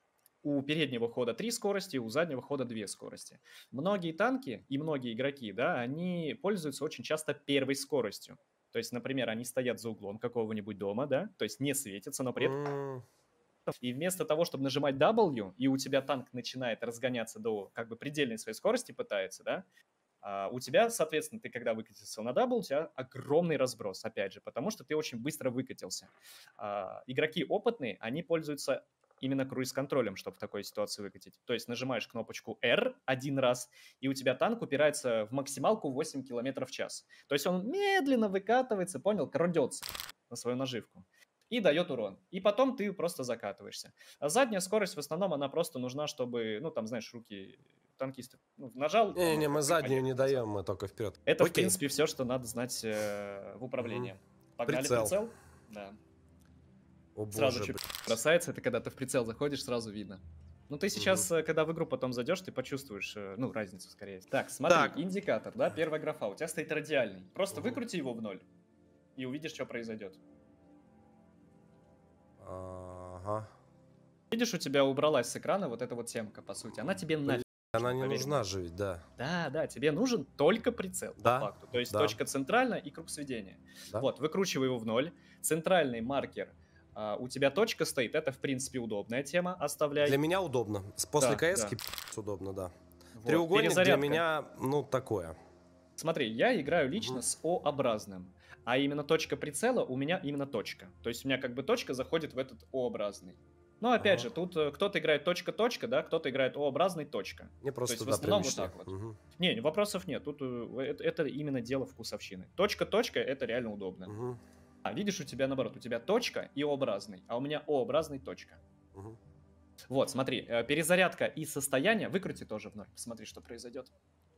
У переднего хода 3 скорости, у заднего хода 2 скорости. Многие танки и многие игроки, да, они пользуются очень часто первой скоростью. То есть, например, они стоят за углом какого-нибудь дома, да, то есть не светятся, но при этом... И вместо того, чтобы нажимать W, и у тебя танк начинает разгоняться до как бы предельной своей скорости, пытается, да, у тебя, соответственно, ты когда выкатился на дабл, у тебя огромный разброс, опять же, потому что ты очень быстро выкатился. Игроки опытные, они пользуются именно круиз-контролем, чтобы в такой ситуации выкатить. То есть нажимаешь кнопочку R один раз, и у тебя танк упирается в максималку 8 км в час. То есть он медленно выкатывается, понял, крадется на свою наживку и дает урон. И потом ты просто закатываешься. А задняя скорость в основном, она просто нужна, чтобы, ну, там, знаешь, руки танкистов, ну, нажал... Не, мы заднюю не даем, мы только вперед. Это, в принципе, все, что надо знать в управлении. Погнали прицел? Да. О, сразу боже, бросается, это когда ты в прицел заходишь, сразу видно. Ну, ты сейчас, когда в игру потом зайдешь, ты почувствуешь, ну, разницу, скорее. Так, смотри, индикатор, да, первая графа, у тебя стоит радиальный. Просто выкрути его в 0, и увидишь, что произойдет. Ага. Видишь, у тебя убралась с экрана вот эта вот темка, по сути. Она тебе нафиг. Она не нужна же ведь, да. Да, тебе нужен только прицел, по факту. То есть точка центральная и круг сведения. Да. Вот, выкручивай его в 0. Центральный маркер, у тебя точка стоит, это, в принципе, удобная тема, оставляй. Для меня удобно. После КС-ки удобно, да. Вот. Треугольник для меня, ну, такое. Смотри, я играю лично с О-образным. А именно точка прицела у меня именно точка. То есть у меня как бы точка заходит в этот О-образный. Но опять же, тут кто-то играет точка-точка, да, кто-то играет О-образный точка. Не просто то есть в основном вот так вот. Не, вопросов нет. Тут это именно дело вкусовщины. Точка-точка это реально удобно. А видишь, у тебя наоборот, у тебя точка и О-образный, а у меня О-образный точка. Вот, смотри, перезарядка и состояние выкрути тоже в 0. Посмотри, что произойдет.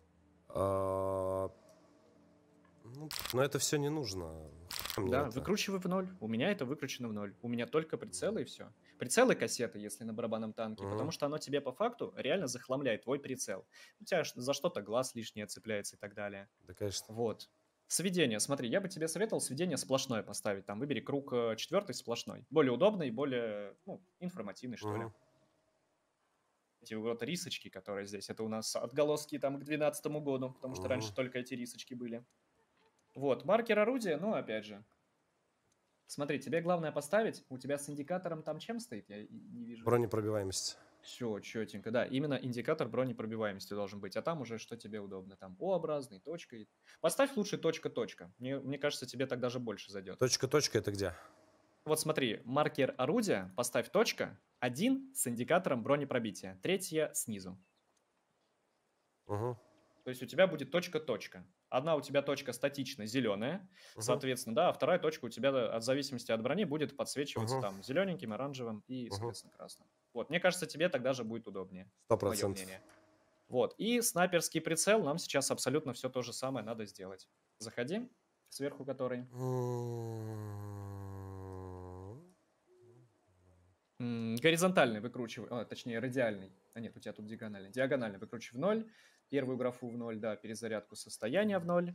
Но это все не нужно. Да, выкручивай в 0. У меня это выкручено в 0. У меня только прицелы и все. Прицелы кассеты, если на барабанном танке, потому что оно тебе по факту реально захламляет твой прицел. У тебя за что-то глаз лишнее цепляется и так далее. Да, конечно. Вот. Сведение, смотри, я бы тебе советовал сведение сплошное поставить. Там выбери круг 4 сплошной. Более удобный, более, ну, информативный, что ли. Эти вот рисочки, которые здесь, это у нас отголоски там к 2012 году, потому что раньше только эти рисочки были. Вот, маркер орудия, ну, опять же. Смотри, тебе главное поставить, у тебя с индикатором там чем стоит? Я не вижу. Бронепробиваемость. Все, четенько, да, именно индикатор бронепробиваемости должен быть, а там уже что тебе удобно, там О-образный, точка. Поставь лучше точка-точка, мне кажется, тебе так даже больше зайдет. Точка-точка это где? Вот смотри, маркер орудия, поставь точка, 1 с индикатором бронепробития, 3 снизу. То есть у тебя будет точка-точка. Одна у тебя точка статично зеленая, соответственно, да, а вторая точка у тебя от зависимости от брони будет подсвечиваться там зелененьким, оранжевым и, соответственно, красным. Вот, мне кажется, тебе тогда же будет удобнее. 100%. Вот, и снайперский прицел нам сейчас абсолютно все то же самое надо сделать. Заходи, сверху который. Горизонтальный выкручивай, точнее радиальный. А нет, у тебя тут диагональный. Диагональный выкручивай в 0. Первую графу в 0, да, перезарядку состояния в 0.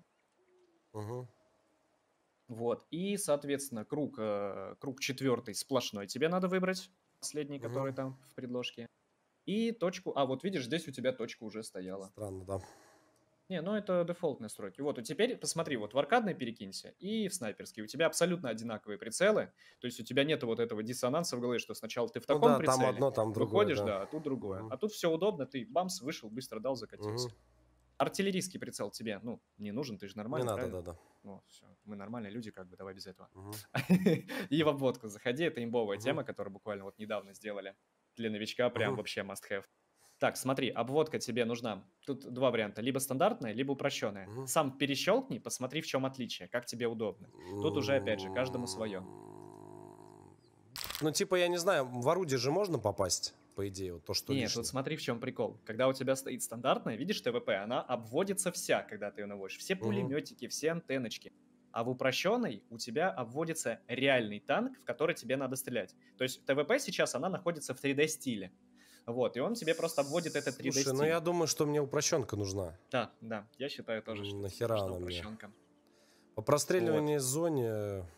Вот, и, соответственно, круг 4 сплошной тебе надо выбрать. Последний, который там в предложке. И точку, вот видишь, здесь у тебя точка уже стояла. Странно, да. Не, ну это дефолт настройки. Вот, теперь посмотри, вот в аркадный перекинься и в снайперский. У тебя абсолютно одинаковые прицелы. То есть у тебя нет вот этого диссонанса в голове, что сначала ты в таком прицеле, там одно, там другое, выходишь, да, а тут другое. А тут все удобно, ты бамс, вышел, быстро дал, закатился. Артиллерийский прицел тебе, ну, не нужен, ты же нормальный, не правильно? надо, да. Ну, все, мы нормальные люди, как бы, давай без этого. И в обводку заходи, это имбовая тема, которую буквально вот недавно сделали. Для новичка прям вообще must have. Так, смотри, обводка тебе нужна. Тут два варианта. Либо стандартная, либо упрощенная. Сам перещелкни, посмотри, в чем отличие, как тебе удобно. Тут уже, опять же, каждому свое. Ну, типа, я не знаю, в орудие же можно попасть, по идее, вот то, что Нет, вот смотри, в чем прикол. Когда у тебя стоит стандартная, видишь, ТВП, она обводится вся, когда ты ее наводишь. Все пулеметики, все антенночки. А в упрощенной у тебя обводится реальный танк, в который тебе надо стрелять. То есть ТВП сейчас, она находится в 3D-стиле. Вот, и он тебе просто обводит это 3D стиль. Слушай, ну я думаю, что мне упрощенка нужна. Да, я считаю тоже, что нахера она упрощенка. мне? По простреливанию зоне...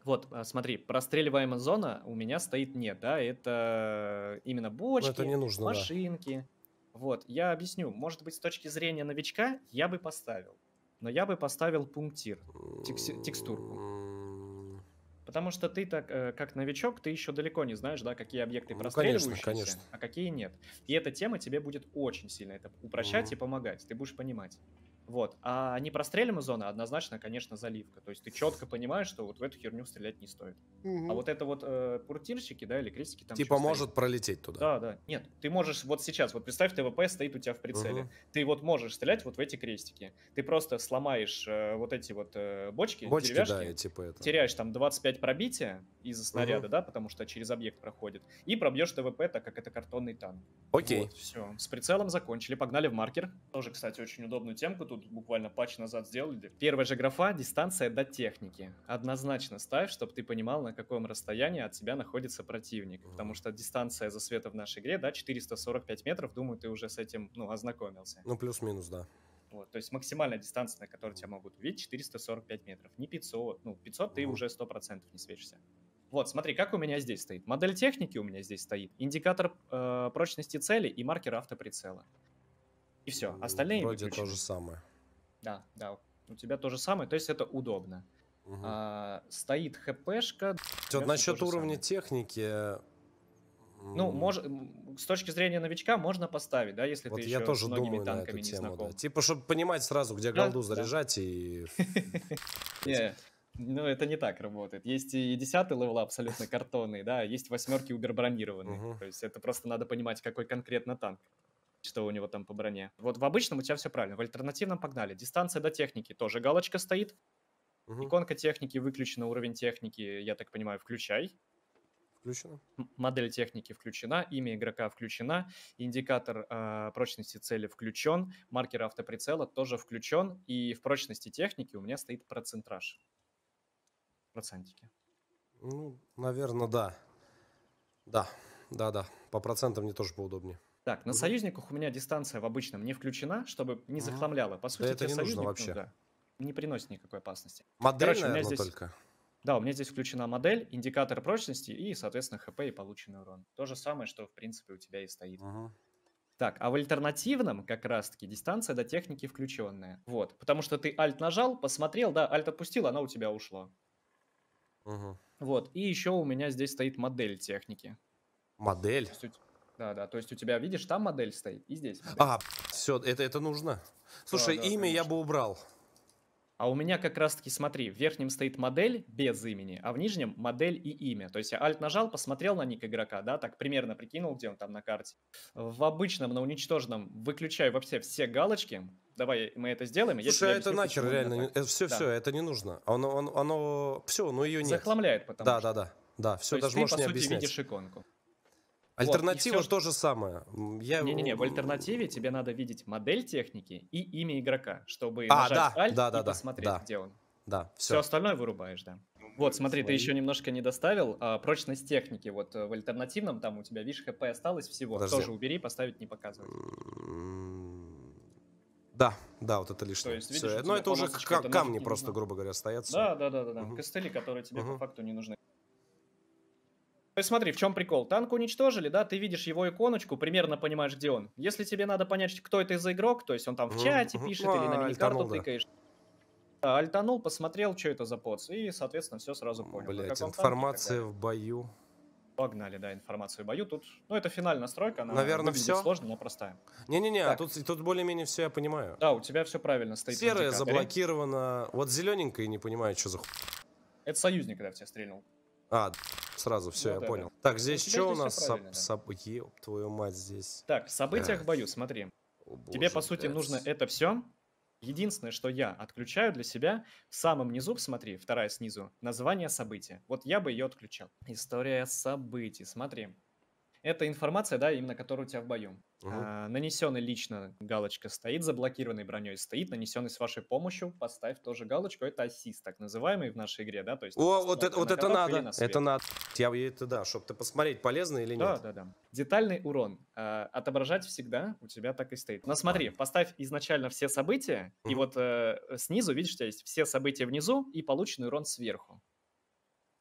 Вот, смотри, простреливаемая зона у меня стоит нет, да, это именно Ну, это бочки, не нужно, да. машинки. Вот, я объясню, может быть, с точки зрения новичка я бы поставил, но я бы поставил пунктир, текстурку. М, Потому что ты так, как новичок, ты еще далеко не знаешь, да, какие объекты Ну, конечно, простреливающиеся, конечно. а какие нет. И эта тема тебе будет очень сильно это упрощать и Мгм. помогать, ты будешь понимать. Вот. А непростреливаемая зона однозначно, конечно, заливка. То есть ты четко понимаешь, что вот в эту херню стрелять не стоит. А Мгм. вот это вот пуртирщики, да, или крестики там Типа что стоит. может пролететь туда. Да, да. Нет, ты можешь вот сейчас, вот представь, ТВП стоит у тебя в прицеле. Мгм. Ты вот можешь стрелять вот в эти крестики. Ты просто сломаешь вот эти вот бочки, Бочки, да, и деревяшки, типа это. теряешь там 25 пробития из-за снаряда, Мгм. да, потому что через объект проходит, и пробьешь ТВП, так как это картонный танк. Окей. Вот, все. С прицелом закончили, погнали в маркер. Тоже, кстати, очень удобную темку тут буквально патч назад сделали. Первая же графа — дистанция до техники. Однозначно ставь, чтобы ты понимал, на каком расстоянии от тебя находится противник. Потому что дистанция засвета в нашей игре, да, 445 метров, думаю, ты уже с этим, ну, ознакомился. Ну, плюс-минус, да. Вот, то есть максимальная дистанция, на которой тебя могут увидеть, 445 метров. Не 500. Ну, 500 ты Мгм. уже 100% не светишься. Вот, смотри, как у меня здесь стоит. Модель техники у меня здесь стоит, индикатор прочности цели и маркер автоприцела. И все, остальные Вроде то выключены. же самое. Да, да, у тебя то же самое, то есть это удобно. Мгм. Стоит хпшка. Вот всё насчет то же уровня самое. техники, Ну, с точки зрения новичка можно поставить, да, если вот ты я еще с тоже многими думаю на танками эту не тему, да. знаком. Типа, чтобы понимать сразу, где Да, голду да. заряжать и... Не, ну это не так работает. Есть и 10-й левел абсолютно картонный, да, есть 8-ки убер-бронированные. Мгм. То есть это просто надо понимать, какой конкретно танк, что у него там по броне. Вот в обычном у тебя все правильно, в альтернативном погнали. Дистанция до техники тоже галочка стоит. Мгм. Иконка техники выключена, уровень техники, я так понимаю, включай. Включено. Модель техники включена, имя игрока включена, индикатор прочности цели включен, маркер автоприцела тоже включен, и в прочности техники у меня стоит процентраж. Процентики. Ну, наверное, да. Да, да. По процентам мне тоже поудобнее. Так, на Мгм. союзниках у меня дистанция в обычном не включена, чтобы не Мгм. захламляло. По Да сути, это тебе не нужно союзник, вообще. да, не приносит никакой опасности. Модель, Короче, у меня наверное, здесь, только. да, у меня здесь включена модель, индикатор прочности и, соответственно, хп и полученный урон. То же самое, что, в принципе, у тебя и стоит. Мгм. Так, а в альтернативном как раз-таки дистанция до техники включенная. Вот, потому что ты Alt нажал, посмотрел, да, Alt отпустил, она у тебя ушла. Мгм. Вот, и еще у меня здесь стоит модель техники. Модель. То есть да, то есть у тебя, видишь, там модель стоит, и здесь модель. А, все, это нужно. Слушай, да, имя я конечно. бы убрал. А у меня как раз-таки, смотри, в верхнем стоит модель без имени, а в нижнем модель и имя. То есть я Alt нажал, посмотрел на ник игрока, да, так примерно прикинул, где он там на карте. В обычном, на уничтоженном выключаю вообще все галочки. Давай мы это сделаем, и я Слушай, тебе а это объясню, нахер почему именно реально. так. Все, Да. это не нужно. Оно все, ну ее нет. Захламляет, потому что. Да, То все, есть даже ты, можешь по не сути, объяснять. видишь иконку. Альтернатива Вот, и то же самое. Я... Не-не-не, в альтернативе тебе надо видеть модель техники и имя игрока, чтобы А, нажать да, Alt и посмотреть, где он. да, Все все. остальное вырубаешь, да. Вот, смотри, ты еще немножко не доставил. Прочность техники. Вот в альтернативном там у тебя, видишь, хп осталось всего. Подожди. Тоже убери, поставить не показывать. Да, вот это То лишнее. есть, видишь, у Но тебя это уже полосочка, это камни нафиг не просто, нужна. грубо говоря, стоят. всё. Да. Мгм. Костыли, которые тебе по Мгм. факту не нужны. То есть смотри, в чем прикол. Танк уничтожили, да, ты видишь его иконочку, примерно понимаешь, где он. Если тебе надо понять, кто это за игрок, то есть он там в чате Мгм. пишет Ну, или на миникарту альтанул, да. тыкаешь, альтанул, посмотрел, что это за поц, и, соответственно, все сразу понял. На Блять, каком танке и так информация далее. в бою. Погнали, да, информацию в бою. Тут, ну, это финальная настройка, она Наверное, выглядит все. сложно, но простая. Не-не-не, Так. тут более-менее все я понимаю. Да, у тебя все правильно стоит в Серая индикаторе. заблокирована. Вот зелененькая, не понимаю, что за Это союзник, когда в тебя стрельнул. Сразу все, Ну я да, понял. да. Так, здесь У тебя что у здесь нас? всё правильно, да. Еб твою мать здесь. Так, в событиях в бою, смотри. О, Тебе, по боже, сути, блядь. нужно это все. Единственное, что я отключаю для себя, в самом низу, смотри, вторая снизу, название события. Вот я бы ее отключал. История событий, смотри. Это информация, да, именно которая у тебя в бою. Мгм. Нанесенный лично галочка стоит, заблокированный броней стоит, нанесенный с вашей помощью, поставь тоже галочку. Это ассист, так называемый в нашей игре, да, то есть О, вот смотрим на это коробку или надо. на свет. Это надо. Это да, чтобы ты посмотреть, полезно или нет. Да. Детальный урон. Отображать всегда у тебя так и стоит. Но смотри, поставь изначально все события, и Мгм. вот снизу, видишь, у тебя есть все события внизу и полученный урон сверху.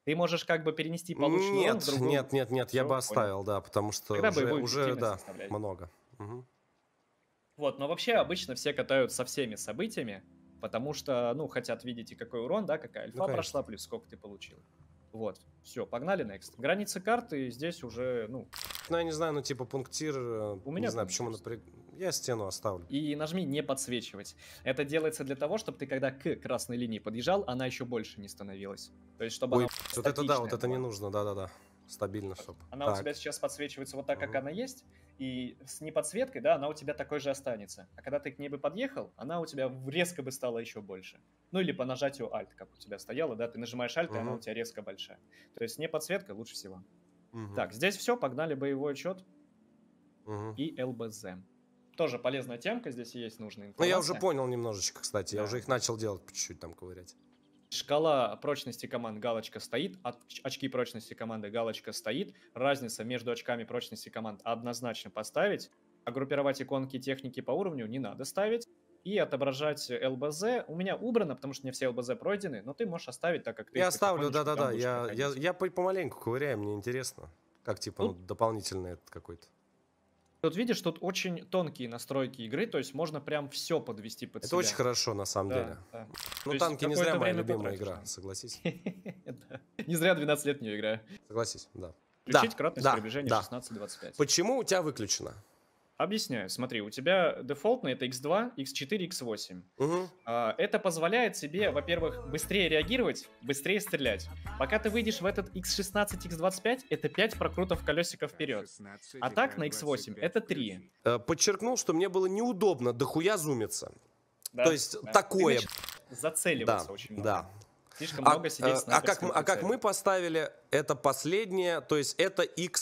Ты можешь как бы перенести получше урон в другую. Нет, я Всё, бы понял. оставил, да, потому что Тогда боевую уже, эффективность да, оставляй. много. Мгм. Вот, но вообще обычно все катают со всеми событиями, потому что, ну, хотят видеть и какой урон, да, какая альфа конечно. прошла, плюс сколько ты получил. Вот, все, погнали next. Границы карты здесь уже, ну, Ну, я не знаю, ну, типа, пунктир, У не меня знаю, пунктир почему я стену оставлю. и нажми не подсвечивать. Это делается для того, чтобы ты, когда к красной линии подъезжал, она еще больше не становилась. То есть, чтобы Ой, она вот это да, вот статичная это не была. нужно, да-да-да. Стабильно, чтоб. Она у Так. тебя сейчас подсвечивается вот так, как Мгм. она есть, и с неподсветкой, да, она у тебя такой же останется. А когда ты к ней бы подъехал, она у тебя резко бы стала еще больше. Ну или по нажатию Alt, как у тебя стояло, да, ты нажимаешь Alt, и она Мгм. у тебя резко большая. То есть не подсветка лучше всего. Мгм. Так, здесь все, погнали боевой отчет Мгм. и ЛБЗ. Тоже полезная темка, здесь есть нужная Ну, информация. я уже понял немножечко, кстати. Я Да. уже их начал делать по чуть-чуть там ковырять. Шкала прочности команд галочка стоит, очки прочности команды галочка стоит. Разница между очками прочности команд однозначно поставить. А группировать иконки техники по уровню не надо ставить. И отображать ЛБЗ у меня убрано, потому что не все ЛБЗ пройдены, но ты можешь оставить, так как ты Я оставлю, потихонечку там да-да-да. будешь проходить. Я помаленьку ковыряю, мне интересно. Как, типа, ну, Тут дополнительный этот какой-то. Тут видишь, тут очень тонкие настройки игры, то есть можно прям все подвести под Это себя. очень хорошо, на самом деле. Да. Ну, есть танки не какое-то зря моя время любимая потратишь игра, там. согласись. Да. Не зря 12 лет в нее играю. Согласись, да. Включить кратность приближения да. 16-25. Почему у тебя выключено? Объясняю. Смотри, у тебя дефолтный это x2, x4, x8. Угу. Это позволяет тебе, во-первых, быстрее реагировать, быстрее стрелять. Пока ты выйдешь в этот x16, x25, это 5 прокрутов колесика вперед. А так на x8 это 3. Подчеркнул, что мне было неудобно дохуя зумиться. Да? То есть Да. такое. Ты начинаешь зацеливаться очень много. Да. Слишком много сидеть в снайперском как прицеле. мы поставили, это последнее, то есть это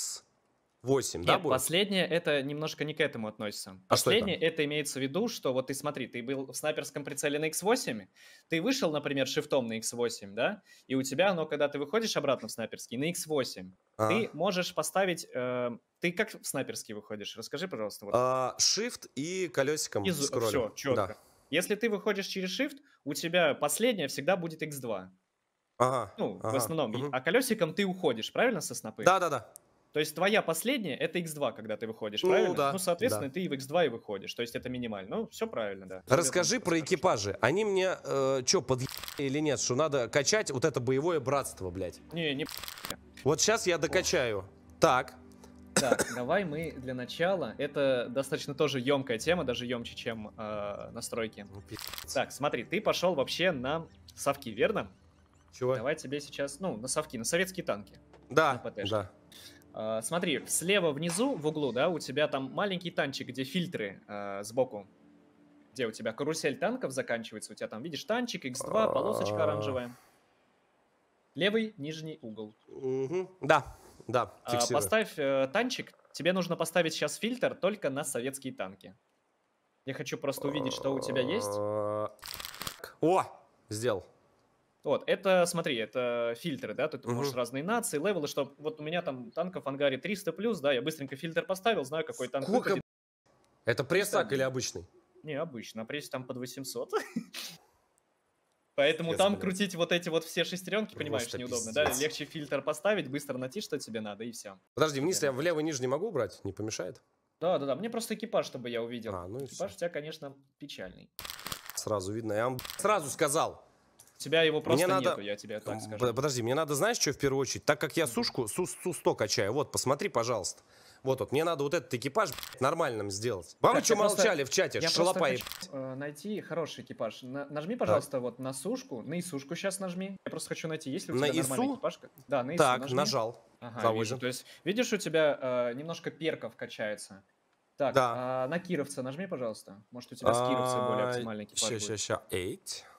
x8, да, Нет, будет? последнее это немножко не к этому относится. А что это? Последнее это имеется в виду, что вот ты смотри, ты был в снайперском прицеле на x8, ты вышел, например, шифтом на x8, да, и у тебя оно, когда ты выходишь обратно в снайперский, на x8, ты можешь поставить... ты как в снайперский выходишь? Расскажи, пожалуйста. Вот. Shift и колесиком скроллю. Все, четко. Да. Если ты выходишь через Shift, у тебя последнее всегда будет x2. Ага. Ну, в ага, основном. мгм. А колесиком ты уходишь, правильно, со снопы? Да-да-да. То есть твоя последняя это x2, когда ты выходишь, Ну, правильно? да, Ну, соответственно, да. ты и в x2 и выходишь. То есть это минимально. Ну, все правильно, да. Расскажи про экипажи. Они мне что, подъебали или нет? Что надо качать вот это боевое братство, блядь. Не. Вот сейчас я докачаю. Так. Так, давай мы для начала. Это достаточно тоже емкая тема, даже емче, чем настройки. Так, смотри, ты пошел вообще на совки, верно? Чего? Давай тебе сейчас, ну, на совки, на советские танки. Да, на ПТшки. да. Смотри, слева внизу в углу, да, у тебя там маленький танчик, где фильтры сбоку, где у тебя карусель танков заканчивается, у тебя там, видишь, танчик, x2, полосочка оранжевая. Левый нижний угол. Да, да, фиксирую. Поставь танчик, тебе нужно поставить сейчас фильтр только на советские танки. Я хочу просто увидеть, что у тебя есть. О, сделал. Вот, это, смотри, это фильтры, да, ты можешь разные нации, левелы, что вот у меня там танков в ангаре 300+, да, я быстренько фильтр поставил, знаю, какой танк выпадет. Это прессак или обычный? Не, обычно, на прессе там под 800. Поэтому там крутить вот эти вот все шестеренки, понимаешь, неудобно, да, легче фильтр поставить, быстро найти, что тебе надо, и все. Подожди, вниз я в левый нижний могу убрать? Не помешает? Да, мне просто экипаж, чтобы я увидел. Ну Экипаж у тебя, конечно, печальный. Сразу видно, я вам сразу сказал. У тебя его просто мне нету, надо... я тебе так скажу. Подожди, мне надо, знаешь, что в первую очередь? Так как я сушку, Су-100 качаю, вот, посмотри, пожалуйста. Вот, мне надо вот этот экипаж нормальным сделать. Вам вы что молчали в чате? Я шалопаи. просто хочу найти хороший экипаж. Нажми, пожалуйста, вот на сушку. На исушку сейчас нажми. Я просто хочу найти, есть ли у тебя нормальный экипаж. Да, на ису Так, нажми. нажал. Ага, вижу. То есть, видишь, у тебя немножко перков качается. Так, да. На кировца нажми, пожалуйста. Может, у тебя с кировца более оптимальный экипаж будет. Ща. 8.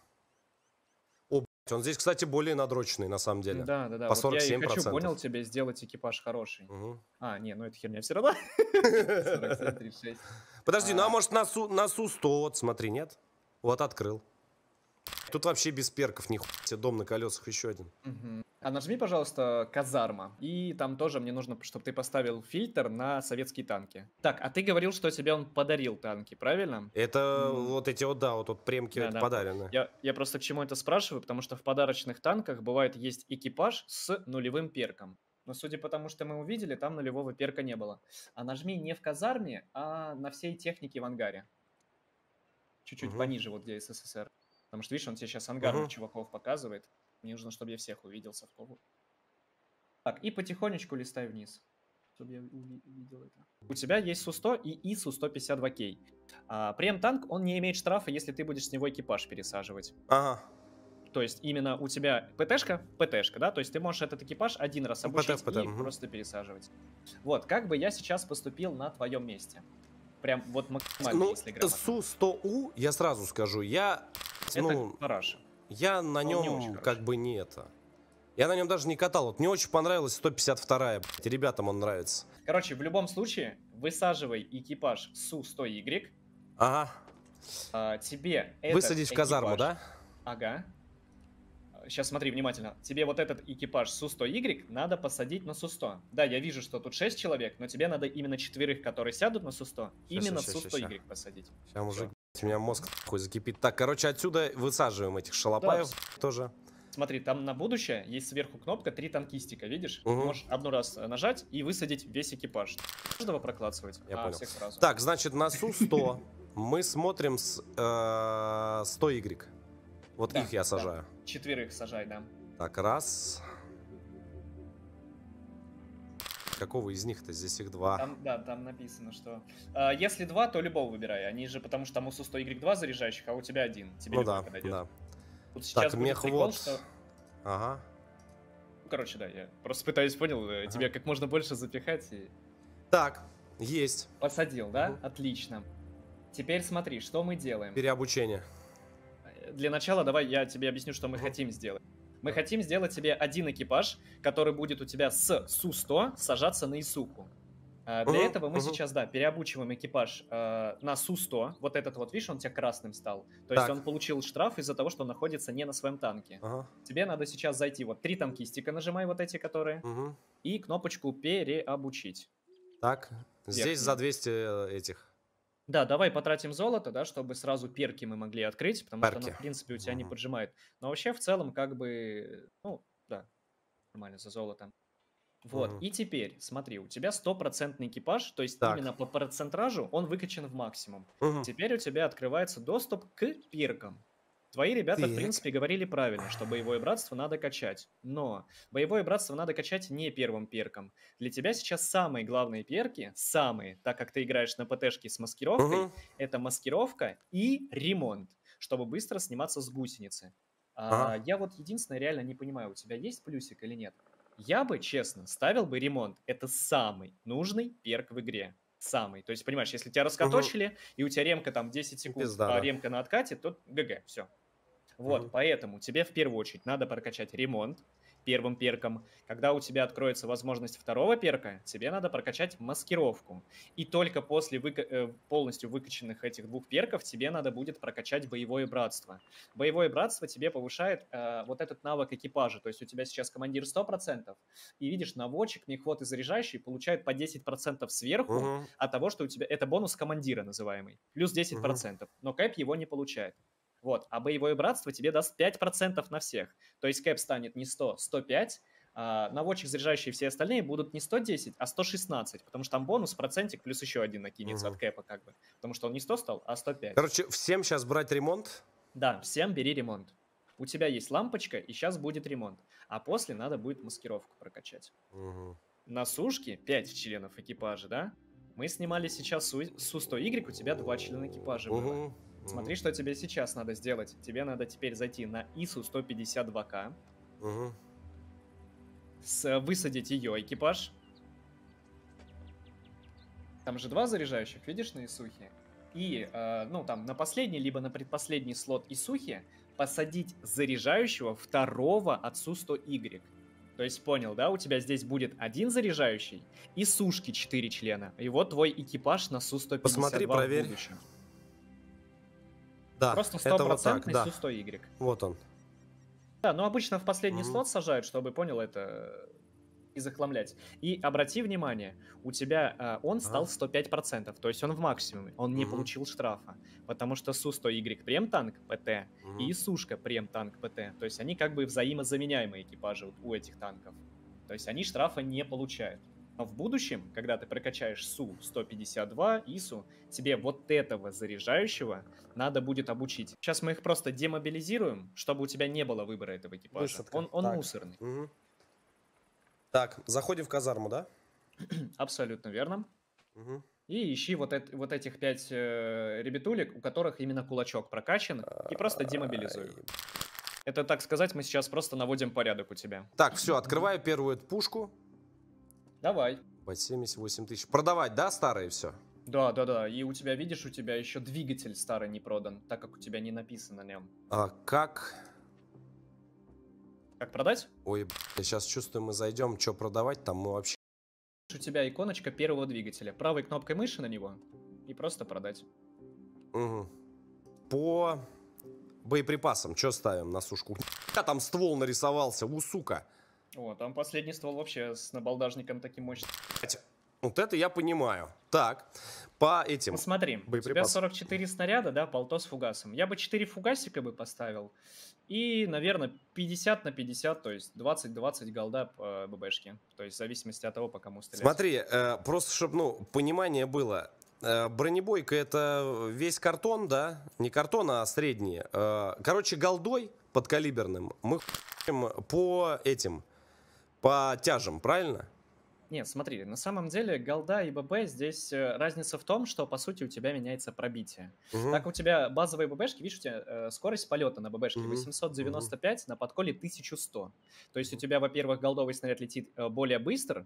О, он здесь, кстати, более надроченный, на самом деле. Да. По вот 47%. я и хочу, понял, тебе сделать экипаж хороший. Угу. Не, ну это херня все равно. 47, 36. Подожди, ну а может на Су-100, вот смотри, нет? Вот открыл. Тут вообще без перков, нихуя себе, дом на колесах еще один. А нажми, пожалуйста, казарма. И там тоже мне нужно, чтобы ты поставил фильтр на советские танки. Так, а ты говорил, что тебе он подарил танки, правильно? Это вот эти вот, да, вот тут премки Да, да. подарены. Я просто к чему это спрашиваю, потому что в подарочных танках бывает есть экипаж с нулевым перком. Но судя по тому, что мы увидели, там нулевого перка не было. А нажми не в казарме, а на всей технике в ангаре. Чуть-чуть пониже, вот где СССР. Потому что, видишь, он тебе сейчас ангарных чуваков показывает. Мне нужно, чтобы я всех увидел совковых. Так, и потихонечку листай вниз, чтобы я увидел это. У тебя есть Су-100 и ИСУ-152К. Прем-танк, он не имеет штрафа, если ты будешь с него экипаж пересаживать. Ага. То есть именно у тебя ПТшка, да? То есть ты можешь этот экипаж один раз обучить и просто пересаживать. Вот, как бы я сейчас поступил на твоем месте. Прям вот максимально, если грамотно. Су-100У, я сразу скажу, я... Это параша. Я на нем как бы не это... Я на нем даже не катал. Вот мне очень понравилась 152-я. Ребятам он нравится. Короче, в любом случае, высаживай экипаж Су-100Y. Ага. Тебе этот высадить в казарму, да? Ага. Сейчас смотри внимательно. Тебе вот этот экипаж Су-100Y надо посадить на Су-100. Да, я вижу, что тут 6 человек, но тебе надо именно 4, которые сядут на Су-100, именно Су-100Y посадить. Сейчас, мужик, у меня мозг такой закипит. Так, короче, отсюда высаживаем этих шалопаев тоже. Смотри, там на будущее есть сверху кнопка 3 танкистика, видишь? Можешь одну раз нажать и высадить весь экипаж. Каждого проклацывать, я понял. Всех сразу. Так, значит, на Су-100 мы смотрим с 100Y. Вот их я сажаю. 4 сажай, да. Так, раз. Какого из них-то? Здесь их 2. Там написано, что... если 2, то любого выбирай. Они же, потому что там у Су-100Y 2 заряжающих, а у тебя 1. Тебе любой подойдет. Да. Тут сейчас так, мехвод. Что... Ага. Короче, да, я просто пытаюсь, понял, тебя как можно больше запихать и... Так, есть. Посадил, да? Отлично. Теперь смотри, что мы делаем. Переобучение. Для начала давай я тебе объясню, что мы хотим сделать. Мы хотим сделать тебе один экипаж, который будет у тебя с Су-100 сажаться на Исуху. Для этого мы сейчас, переобучиваем экипаж на Су-100. Вот этот вот, видишь, он у тебя красным стал. То есть он получил штраф из-за того, что он находится не на своем танке. Тебе надо сейчас зайти, вот 3 танкистика нажимай, вот эти, которые, и кнопочку переобучить. Так, здесь за 200 этих. Да, давай потратим золото, да, чтобы сразу перки мы могли открыть, потому что оно, в принципе, у тебя не поджимает. Но вообще, в целом, как бы, ну, да, нормально за золото. Вот, и теперь, смотри, у тебя 100% экипаж, то есть именно по процентражу он выкачан в максимум. Теперь у тебя открывается доступ к перкам. Твои ребята, в принципе, говорили правильно, что боевое братство надо качать. Но боевое братство надо качать не первым перком. Для тебя сейчас самые главные перки, так как ты играешь на ПТшке с маскировкой, это маскировка и ремонт, чтобы быстро сниматься с гусеницы. Я вот единственное реально не понимаю, у тебя есть плюсик или нет? Я бы, честно, ставил бы ремонт. Это самый нужный перк в игре. Самый. То есть, понимаешь, если тебя раскаточили, и у тебя ремка там 10 секунд, ремка на откате, то ГГ, все. Вот, поэтому тебе в первую очередь надо прокачать ремонт первым перком. Когда у тебя откроется возможность второго перка, тебе надо прокачать маскировку. И только после полностью выкачанных этих 2 перков тебе надо будет прокачать боевое братство. Боевое братство тебе повышает вот этот навык экипажа. То есть у тебя сейчас командир 100%, и видишь, наводчик, мехвод и заряжающий получают по 10% сверху от того, что у тебя... Это бонус командира называемый. Плюс 10%. Но Кэп его не получает. Вот, а боевое братство тебе даст 5% на всех. То есть кэп станет не 100, 105, а наводчик, заряжающий и все остальные будут не 110, а 116, потому что там бонус, процентик, плюс еще один накинется от кэпа как бы. Потому что он не 100 стал, а 105. Короче, всем сейчас брать ремонт? Да, всем бери ремонт. У тебя есть лампочка, и сейчас будет ремонт. А после надо будет маскировку прокачать. На сушке 5 членов экипажа, да? Мы снимали сейчас Су-100Y, у тебя 2 члена экипажа было. Смотри, что тебе сейчас надо сделать. Тебе надо теперь зайти на ИСУ-152К, высадить ее экипаж. Там же 2 заряжающих, видишь, на Исухе? И, ну, там, на последний, либо на предпоследний слот Исухи посадить заряжающего второго от Су-100Y. То есть, понял, да? У тебя здесь будет 1 заряжающий и сушки 4 члена. И вот твой экипаж на Су-152 Посмотри, проверь. в будущем. Да, Просто это вот так, стопроцентный да. Су-100Y. Вот он. Да, но обычно в последний слот сажают, чтобы, понял, это и захламлять. И обрати внимание, у тебя он стал 105%, то есть он в максимуме, он не получил штрафа, потому что Су-100Y прем-танк ПТ и Сушка прем-танк ПТ, то есть они как бы взаимозаменяемые экипажи у этих танков, то есть они штрафа не получают. Но в будущем, когда ты прокачаешь Су-152, ИСу, тебе вот этого заряжающего надо будет обучить. Сейчас мы их просто демобилизируем, чтобы у тебя не было выбора этого экипажа. Высадка. Он мусорный. Так, заходим в казарму, да? Абсолютно верно. И ищи вот этих 5 ребятулек, у которых именно кулачок прокачан, и просто демобилизуй. Это, так сказать, мы сейчас просто наводим порядок у тебя. Так, все, открываю первую эту пушку. Давай. 78 тысяч. Продавать, да, старые все? Да. И у тебя, видишь, у тебя еще двигатель старый не продан, так как у тебя не написано на нем. А как? Как продать? Ой, я сейчас чувствую, мы зайдем, что продавать, там мы вообще... У тебя иконочка первого двигателя. Правой кнопкой мыши на него и просто продать. По боеприпасам что ставим на сушку? Там ствол нарисовался, сука. О, там последний ствол вообще с набалдажником таким мощным. Вот это я понимаю. Так, по этим... Ну смотри, у тебя 44 снаряда, да, полто с фугасом. Я бы 4 фугасика бы поставил. И, наверное, 50 на 50, то есть 20-20 голда по ББшке. То есть в зависимости от того, по кому стрелять. Смотри, просто чтобы, ну, понимание было. Бронебойка это весь картон, да? Не картон, а средний. Короче, голдой подкалиберным мы по этим, по тяжам, правильно? Нет, смотри, на самом деле голда и ББ здесь разница в том, что по сути у тебя меняется пробитие. Так у тебя базовые ББшки, видишь, у тебя скорость полета на ББшке 895, на подколе 1100. То есть у тебя, во-первых, голдовый снаряд летит более быстро,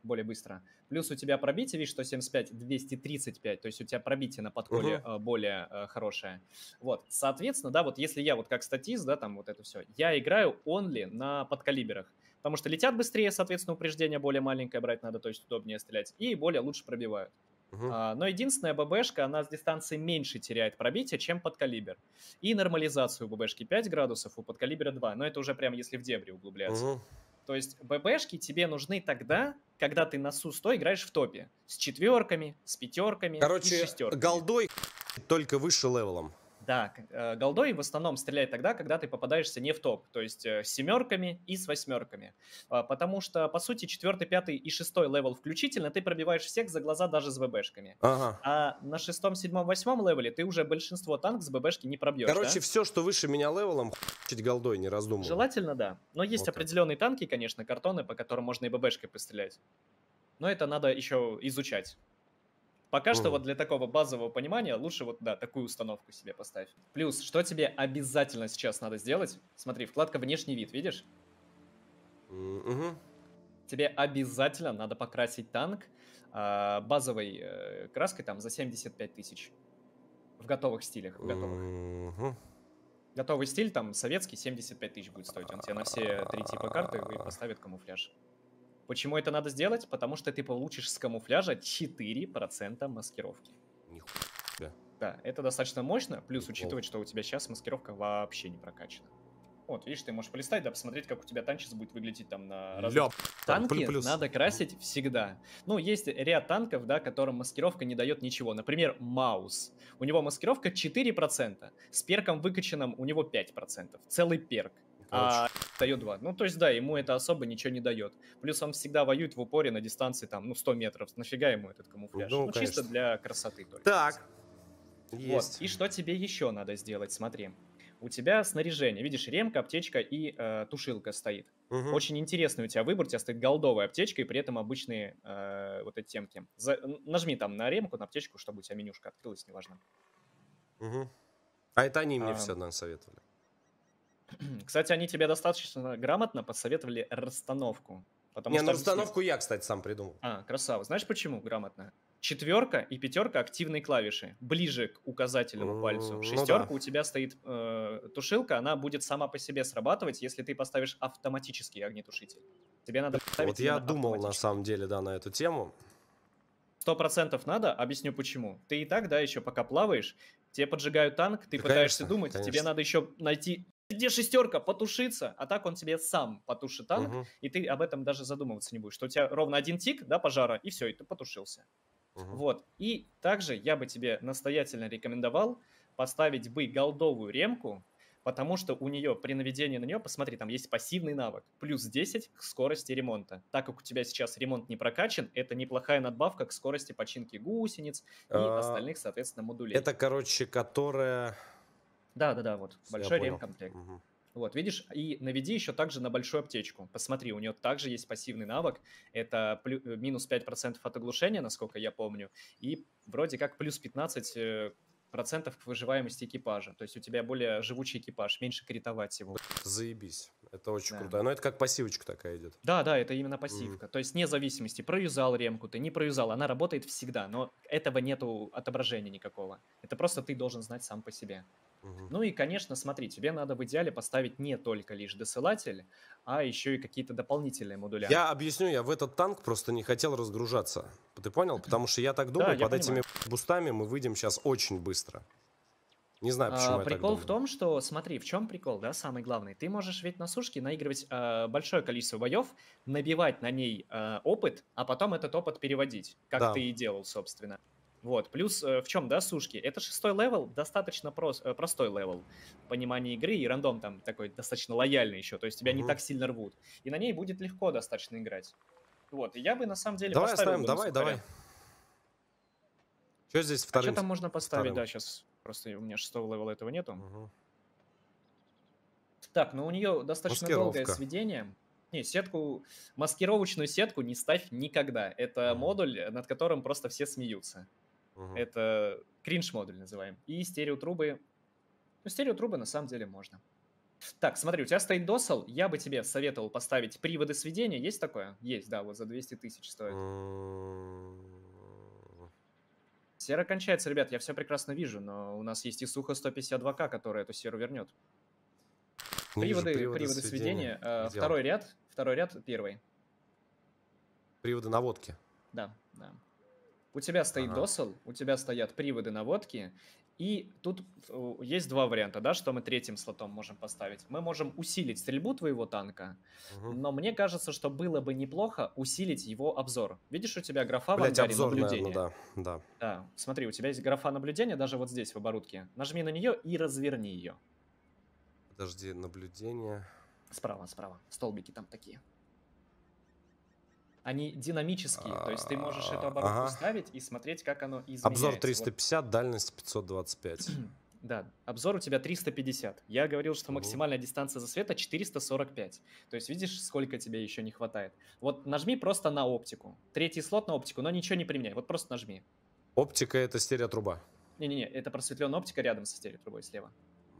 плюс у тебя пробитие, видишь, 175, 235, то есть у тебя пробитие на подколе более хорошее. Вот, соответственно, да, вот если я вот как статист, да, там вот это все, я играю only на подкалиберах. Потому что летят быстрее, соответственно, упреждение более маленькое брать надо, то есть удобнее стрелять, и более лучше пробивают. Но единственная ББшка, она с дистанции меньше теряет пробитие, чем подкалибер. И нормализацию у ББшки 5 градусов, у подкалибера 2, но это уже прям если в дебри углубляться. То есть ББшки тебе нужны тогда, когда ты на Су-100 играешь в топе. С четверками, с пятерками и с шестерками. Голдой только выше левелом. Да, голдой в основном стреляет тогда, когда ты попадаешься не в топ, то есть с семерками и с восьмерками. Потому что, по сути, 4, 5 и 6 левел включительно ты пробиваешь всех за глаза даже с ББшками. А на 6, 7, 8 левеле ты уже большинство танков с ББшки не пробьешь. Короче, все, что выше меня левелом, чуть голдой, не раздумывай. Желательно, да. Но есть вот определенные танки, конечно, картоны, по которым можно и ББшкой пострелять. Но это надо еще изучать. Пока что вот для такого базового понимания лучше вот, да, такую установку себе поставь. Плюс, что тебе обязательно сейчас надо сделать? Смотри, вкладка «Внешний вид», видишь? Тебе обязательно надо покрасить танк базовой краской там за 75 тысяч. В готовых стилях, в готовых. Готовый стиль там советский 75 тысяч будет стоить. Он тебе на все 3 типа карты поставит камуфляж. Почему это надо сделать? Потому что ты получишь с камуфляжа 4% маскировки. Нихуя. Да, это достаточно мощно, плюс учитывать, что у тебя сейчас маскировка вообще не прокачана. Вот, видишь, ты можешь полистать, да, посмотреть, как у тебя танчица будет выглядеть там на разных... Танки надо красить всегда. Ну, есть ряд танков, да, которым маскировка не дает ничего. Например, Маус. У него маскировка 4%, с перком выкачанным у него 5%. Целый перк. А дает 2. Ну, то есть, да, ему это особо ничего не дает. Плюс он всегда воюет в упоре на дистанции, там, ну, 100 метров. Нафига ему этот камуфляж? Ну, чисто для красоты только. Так. Вот. И что тебе еще надо сделать? Смотри. У тебя снаряжение. Видишь, ремка, аптечка и тушилка стоит. Очень интересный у тебя выбор. У тебя стоит голдовая аптечка и при этом обычные вот эти темки. Нажми там на ремку, на аптечку, чтобы у тебя менюшка открылась, неважно. А это они мне все насоветовали. Кстати, они тебе достаточно грамотно подсоветовали расстановку. Не, ну расстановку я, кстати, сам придумал. Красава. Знаешь, почему грамотно? 4 и 5 активные клавиши, ближе к указательному пальцу. 6 у тебя стоит тушилка, она будет сама по себе срабатывать, если ты поставишь автоматический огнетушитель. Тебе надо поставить. Вот я думал, на самом деле, да, на эту тему. 100% надо, объясню почему. Ты и так, да, еще пока плаваешь, тебе поджигают танк, ты Да, пытаешься конечно, думать, конечно. тебе надо еще найти, где шестерка, потушиться, а так он тебе сам потушит танк, Угу. и ты об этом даже задумываться не будешь, что у тебя ровно один тик, да, пожара, и все, и ты потушился. Угу. Вот, и также я бы тебе настоятельно рекомендовал поставить бы голдовую ремку, потому что у нее при наведении на нее, посмотри, там есть пассивный навык, плюс 10 к скорости ремонта. Так как у тебя сейчас ремонт не прокачан, это неплохая надбавка к скорости починки гусениц и остальных, соответственно, модулей. Это, короче, которая... Да, вот, Я большой понял. ремкомплект. Угу. Вот, видишь, и наведи еще также на большую аптечку. Посмотри, у нее также есть пассивный навык. Это минус 5% от оглушения, насколько я помню. И вроде как плюс 15% к выживаемости экипажа. То есть у тебя более живучий экипаж, меньше критовать его. Заебись. Это очень Да. круто. Но это как пассивочка такая идет. Да, это именно пассивка. То есть вне зависимости, проюзал ремку ты, не проюзал, она работает всегда, но этого нету отображения никакого. Это просто ты должен знать сам по себе. Угу. Ну и, конечно, смотри, тебе надо в идеале поставить не только лишь досылатель, а еще и какие-то дополнительные модуля. Я объясню, я в этот танк просто не хотел разгружаться. Ты понял? Потому что я так думаю, я под этими понимаю. бустами мы выйдем сейчас очень быстро. Не знаю, почему я так Прикол думаю. в том, что, смотри, в чем прикол, да, самый главный. Ты можешь ведь на сушке наигрывать большое количество боев, набивать на ней опыт, а потом этот опыт переводить, как Да. ты и делал, собственно. Вот, плюс в чем, да, сушки? Это 6-й левел, достаточно простой левел в понимании игры, и рандом там такой достаточно лояльный еще, то есть тебя не так сильно рвут. И на ней будет легко достаточно играть. Вот, и я бы на самом деле Давай поставил оставим, бы на давай. сухаря. Что здесь А вторым? что там можно поставить? вторым? Да, сейчас просто у меня 6-го левела этого нету. Угу. Так, но у нее достаточно долгое Маскировка. сведение. Не, маскировочную сетку не ставь никогда. Это модуль, над которым просто все смеются. Это кринж-модуль называем. И стереотрубы. Ну, стереотрубы на самом деле можно. Так, смотри, у тебя стоит досал. Я бы тебе советовал поставить приводы сведения. Есть такое? Есть, да, вот за 200 тысяч стоит. Сера кончается, ребят, я все прекрасно вижу, но у нас есть и Сухо 152К, который эту серу вернет. Приводы сведения. Второй ряд, первый. Приводы наводки. Да. У тебя стоит досал, у тебя стоят приводы наводки, и тут есть два варианта, да, что мы третьим слотом можем поставить. Мы можем усилить стрельбу твоего танка, но мне кажется, что было бы неплохо усилить его обзор. Видишь, у тебя графа в ангаре обзор, наблюдения. Наверное, да. Да, смотри, у тебя есть графа наблюдения даже вот здесь в оборудке. Нажми на нее и разверни ее. Подожди, наблюдение. Справа. Столбики там такие. Они динамические, то есть ты можешь эту оборудку ставить и смотреть, как оно изменяется. Обзор 350, дальность 525. Да, обзор у тебя 350. Я говорил, что максимальная дистанция засвета 445. То есть видишь, сколько тебе еще не хватает. Вот нажми просто на оптику. Третий слот на оптику, но ничего не применяй. Вот просто нажми. Оптика — это стереотруба. Не-не-не, это просветленная оптика рядом со стереотрубой слева.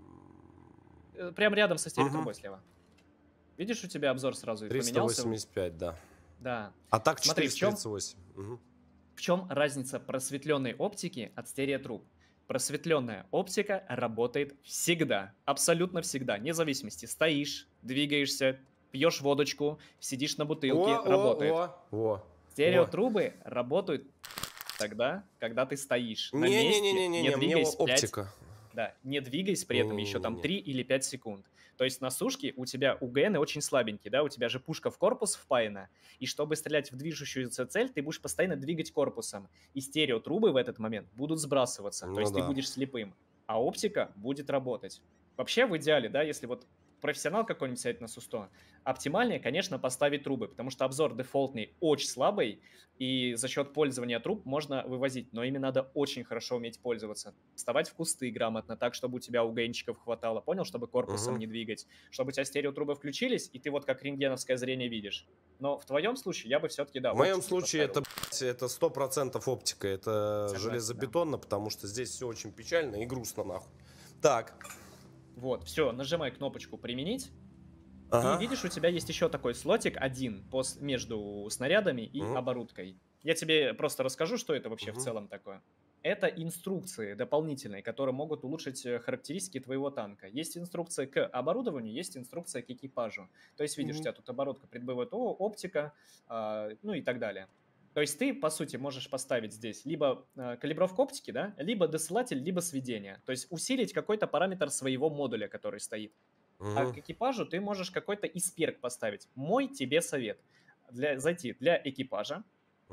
Прям рядом со стереотрубой слева. Видишь, у тебя обзор сразу поменялся? 385, да. Да. А так смотри, 438. В чем разница просветленной оптики от стереотруб? Просветленная оптика работает всегда, абсолютно всегда, вне зависимости. Стоишь, двигаешься, пьешь водочку, сидишь на бутылке, работает. Стереотрубы работают тогда, когда ты стоишь на месте, не двигаясь 5. Оптика. Да, не двигаясь при этом еще там 3 или 5 секунд. То есть на сушке у тебя УГНы очень слабенькие, да, у тебя же пушка в корпус впаяна, и чтобы стрелять в движущуюся цель, ты будешь постоянно двигать корпусом, и стереотрубы в этот момент будут сбрасываться, то есть ты будешь слепым, а оптика будет работать. Вообще в идеале, да, если вот профессионал какой-нибудь сядет на СУ-100, оптимальнее, конечно, поставить трубы, потому что обзор дефолтный очень слабый, и за счет пользования труб можно вывозить, но ими надо очень хорошо уметь пользоваться. Вставать в кусты грамотно, так, чтобы у тебя УГНчиков хватало, понял, чтобы корпусом не двигать, чтобы у тебя стереотрубы включились, и ты вот как рентгеновское зрение видишь. Но в твоем случае я бы все-таки, да, в моем случае это 100% оптика, это Согласен, железобетонно, потому что здесь все очень печально и грустно, нахуй. Так. Вот, все, нажимай кнопочку «Применить». И видишь, у тебя есть еще такой слотик один между снарядами и оборудкой. Я тебе просто расскажу, что это вообще в целом такое. Это инструкции дополнительные, которые могут улучшить характеристики твоего танка. Есть инструкция к оборудованию, есть инструкция к экипажу. То есть, видишь, у тебя тут оборудка, предбывает оптика, ну и так далее. То есть ты, по сути, можешь поставить здесь либо калибровку оптики, да, либо досылатель, либо сведение. То есть усилить какой-то параметр своего модуля, который стоит. А к экипажу ты можешь какой-то из перк поставить. Мой тебе совет. Зайти для экипажа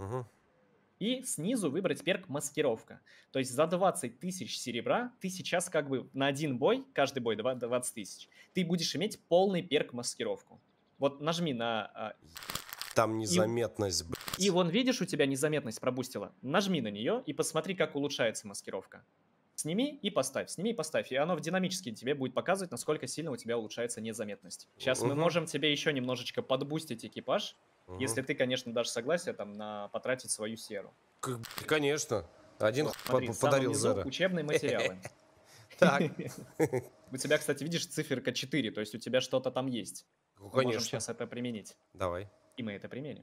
и снизу выбрать перк маскировка. То есть за 20 тысяч серебра ты сейчас как бы на один бой, каждый бой 20 тысяч, ты будешь иметь полный перк маскировку. Вот нажми на... Там незаметность, И вон, видишь, у тебя незаметность пробустила? Нажми на нее и посмотри, как улучшается маскировка. Сними и поставь, сними и поставь. И оно динамически тебе будет показывать, насколько сильно у тебя улучшается незаметность. Сейчас мы можем тебе еще немножечко подбустить экипаж, если ты, конечно, дашь согласие там на потратить свою серу. Конечно. Один вот, смотри, подарил Зера. Учебные материалы. Так. У тебя, кстати, видишь, циферка 4, то есть у тебя что-то там есть. Мы можем сейчас это применить. Давай. И мы это применим.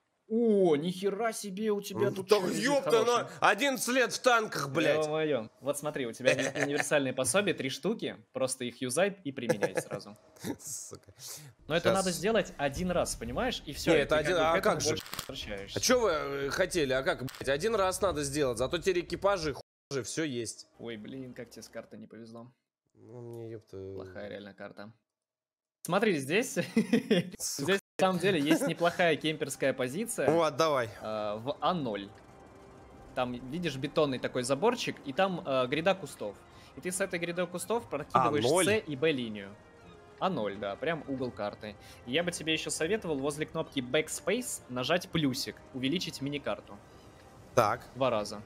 О, нихера себе, у тебя тут... Так, ёпта, 11 лет в танках, блядь. Ё-моё. Вот смотри, у тебя универсальные пособия, 3 штуки, просто их юзай и применяй сразу. Сука. Но это надо сделать один раз, понимаешь? И все. Это один, а как же? А что вы хотели? А как, блядь, один раз надо сделать, зато теперь экипажи, же, все есть. Ой, блин, как тебе с картой не повезло. Ну, мне, ёпта... Плохая реально карта. Смотри, здесь... Здесь на самом деле есть неплохая кемперская позиция. Вот, давай. В А0. Там, видишь, бетонный такой заборчик, и там гряда кустов. И ты с этой грядой кустов прокидываешь С и Б линию. А0, да, прям угол карты. И я бы тебе еще советовал возле кнопки Backspace нажать плюсик, увеличить мини-карту. Так. 2 раза.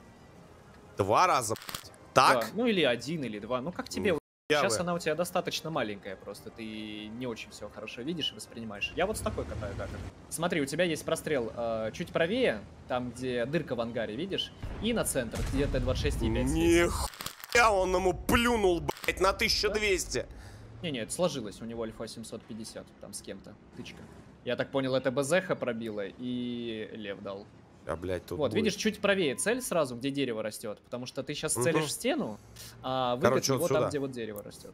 2 раза? Так? Да, ну или 1, или 2, ну как тебе... Сейчас она у тебя достаточно маленькая просто, ты не очень все хорошо видишь и воспринимаешь. Я вот с такой катаю, да. Смотри, у тебя есть прострел чуть правее, там, где дырка в ангаре, видишь? И на центр, где Т-26 и 5. Нихуя, он ему плюнул, блядь, на 1200. Да? Не-не, это сложилось, у него альфа 750, там с кем-то, тычка. Я так понял, это БЗХ пробило и лев дал. А, блядь, тут вот, будет. видишь, чуть правее цель сразу, где дерево растет, потому что ты сейчас целишь в стену, а выгод его там, где вот дерево растет.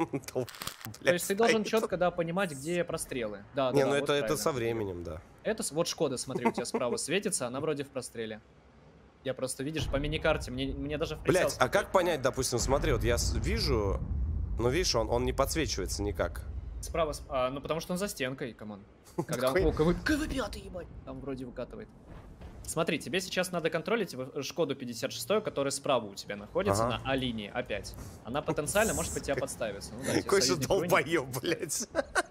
То есть ты должен четко, да, понимать, где прострелы. Да, не, ну это со временем, да. Это вот Шкода, смотри, у тебя справа светится, она вроде в простреле. Я просто, видишь, по миникарте, мне даже в прицел... Блядь, а как понять, допустим, смотри, вот я вижу, но видишь, он не подсвечивается никак. Справа, ну потому что он за стенкой, камон. Когда он... О, КВ-5, ебать, там вроде выкатывает. Смотри, тебе сейчас надо контролить Шкоду 56, которая справа у тебя находится на А-линии, А5. Она потенциально может под тебя подставиться. Ну, да, какой же долбоёб, блядь.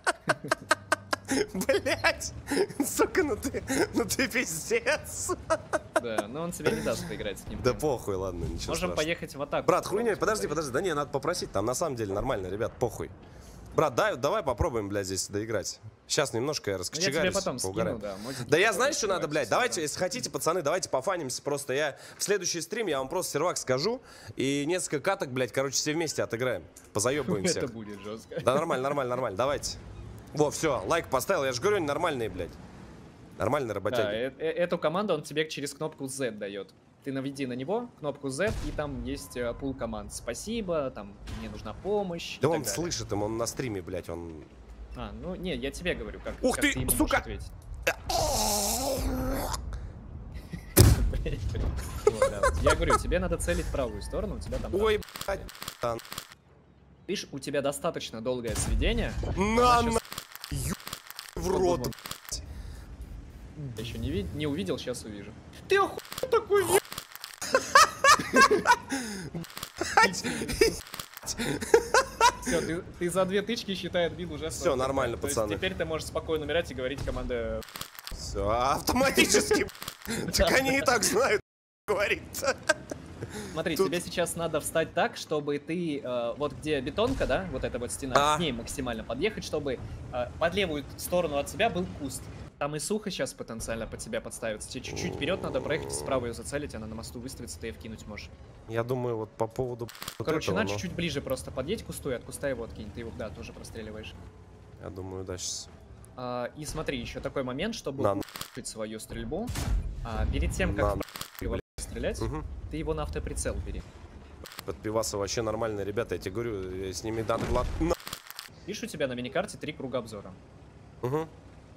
Блядь, сука, ну ты пиздец. Да, но он тебе не даст поиграть с ним. Да похуй, ладно, ничего страшного. Можем поехать в атаку. Брат, хуйня, подожди, да не, надо попросить, там на самом деле нормально, ребят, похуй. Брат, давай попробуем, блядь, здесь доиграть. Сейчас немножко я раскочегарюсь. Я тебе потом скину, да. Да я знаю, что надо, блядь. Давайте, если хотите, пацаны, давайте пофанимся просто. Я в следующий стрим, я вам просто сервак скажу. И несколько каток, блядь, короче, все вместе отыграем. Позаебываем всех. Это будет жестко. Да нормально, давайте. Во, все, лайк поставил. Я же говорю, они нормальные, блядь. Нормальные работяги. Да, эту команду он тебе через кнопку Z дает. Ты наведи на него кнопку Z, и там есть пул команд. Спасибо, там, мне нужна помощь. Да он слышит, он на стриме, блядь, он... А, ну, не, я тебе говорю, как, ух как ты, ему сука! ответить. Я говорю, тебе надо целить в правую сторону, у тебя там... Ой, блядь. Видишь, у тебя достаточно долгое сведение. На, в рот. Я еще не увидел, сейчас увижу. Ты охуел такой, все, ты за 2 тычки, считай, отбил уже. Все, нормально, пацаны. Теперь ты можешь спокойно умирать и говорить команда... Все, автоматически. Так они и так знают, говорит. Смотри, тебе сейчас надо встать так, чтобы ты, вот где бетонка, да, вот эта вот стена, к ней максимально подъехать, чтобы под левую сторону от себя был куст. Там и сухо сейчас потенциально под себя подставится. Тебе чуть-чуть вперед надо проехать, справа ее зацелить, она на мосту выставится, ты ее вкинуть можешь. Я думаю, вот по поводу... Короче, на чуть-чуть ближе просто подъедь к кусту и от куста его откинь. Ты его, да, тоже простреливаешь. Я думаю, да, сейчас. И смотри, еще такой момент, чтобы улучшить свою стрельбу. Перед тем, как его стрелять, ты его на автоприцел бери. Под пиваса вообще нормально, ребята, я тебе говорю, с ними надо... Видишь, у тебя на миникарте 3 круга обзора.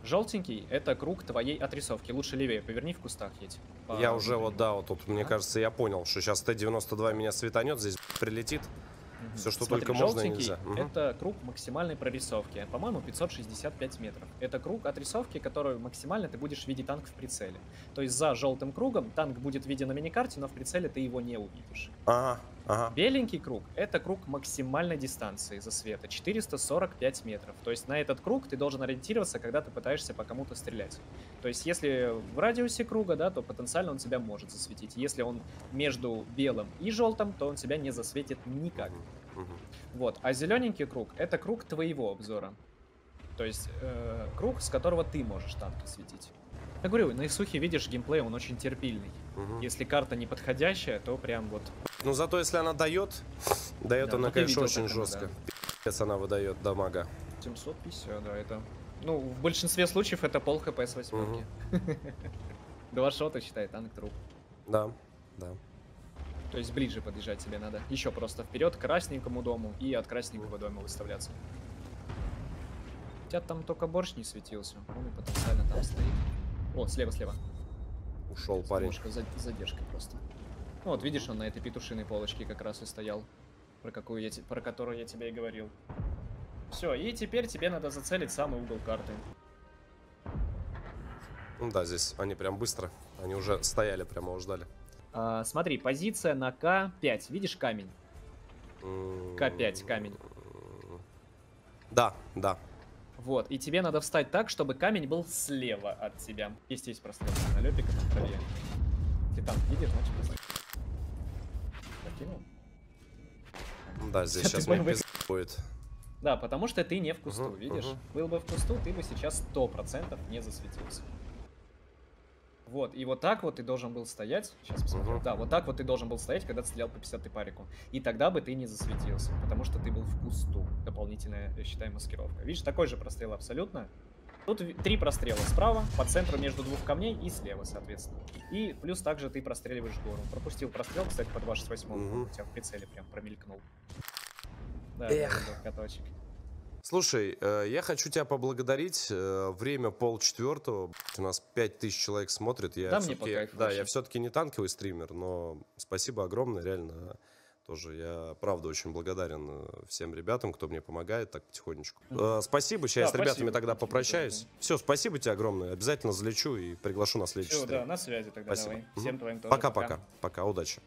Желтенький — это круг твоей отрисовки. Лучше левее поверни, в кустах едь. Я уже вот, да, вот тут, мне кажется, я понял, что сейчас Т-92 меня светанет, здесь прилетит. Все, что Смотри, только можно и желтенький нельзя. это круг максимальной прорисовки. По-моему, 565 метров. Это круг отрисовки, который максимально ты будешь видеть танк в прицеле. То есть за желтым кругом танк будет виден на миникарте, но в прицеле ты его не увидишь. Ага, ага. Беленький круг — это круг максимальной дистанции засвета, 445 метров. То есть на этот круг ты должен ориентироваться, когда ты пытаешься по кому-то стрелять. То есть если в радиусе круга, да, то потенциально он тебя может засветить. Если он между белым и желтым, то он тебя не засветит никак. Вот. А зелененький круг — это круг твоего обзора. То есть круг, с которого ты можешь танки светить. Я говорю, на Исухе видишь геймплей, он очень терпильный. Если карта не подходящая, то прям вот... Ну зато если она дает Да, она, ну, ты конечно, видел, очень как она, жестко. да. Пиздец, она выдает дамага. 750, да, это... Ну, в большинстве случаев это пол хп с восьмерки. 2 шота, считай, танк труп. Да, да. То есть ближе подъезжать тебе надо. Еще просто вперед к красненькому дому и от красненького дома выставляться. У тебя там только борщ не светился. Он и потенциально там стоит. О, слева. Ушел парень. Немножко задержкой просто. Ну вот, видишь, он на этой петушиной полочке как раз и стоял. Про которую я тебе и говорил. Все, и теперь тебе надо зацелить самый угол карты. Ну да, здесь они прям быстро. Они уже стояли, прямо его ждали. Смотри, позиция на К5. Видишь камень? К5 камень. Да, да. Вот, и тебе надо встать так, чтобы камень был слева от тебя. Есть прострел на лёпика там правее. Ты танк видишь, значит просто... Закинул? Да, здесь сейчас мне пиздец будет. Да, потому что ты не в кусту, видишь? Был бы в кусту, ты бы сейчас 100% не засветился. Вот, и вот так вот ты должен был стоять. Сейчас посмотрю. Да, вот так вот ты должен был стоять, когда ты стрелял по 50-й парику. И тогда бы ты не засветился, потому что ты был в кусту. Дополнительная, я считаю, маскировка. Видишь, такой же прострел абсолютно. Тут 3 прострела справа, по центру между 2 камней и слева, соответственно. И плюс также ты простреливаешь гору. Пропустил прострел, кстати, по 268 у тебя в прицеле прям промелькнул. Да, каточек. Слушай, я хочу тебя поблагодарить. Время 3:30. У нас 5000 человек смотрит. Я да, мне по кайфу. Да, я все-таки не танковый стример, но спасибо огромное, реально. Тоже я, правда, очень благодарен всем ребятам, кто мне помогает так потихонечку. Спасибо, сейчас с ребятами тогда попрощаюсь. Все, спасибо тебе огромное. Обязательно залечу и приглашу на следующий стрим. Да, на связи тогда. Спасибо. Давай. Всем твоим тоже. Пока-пока. Пока, удачи.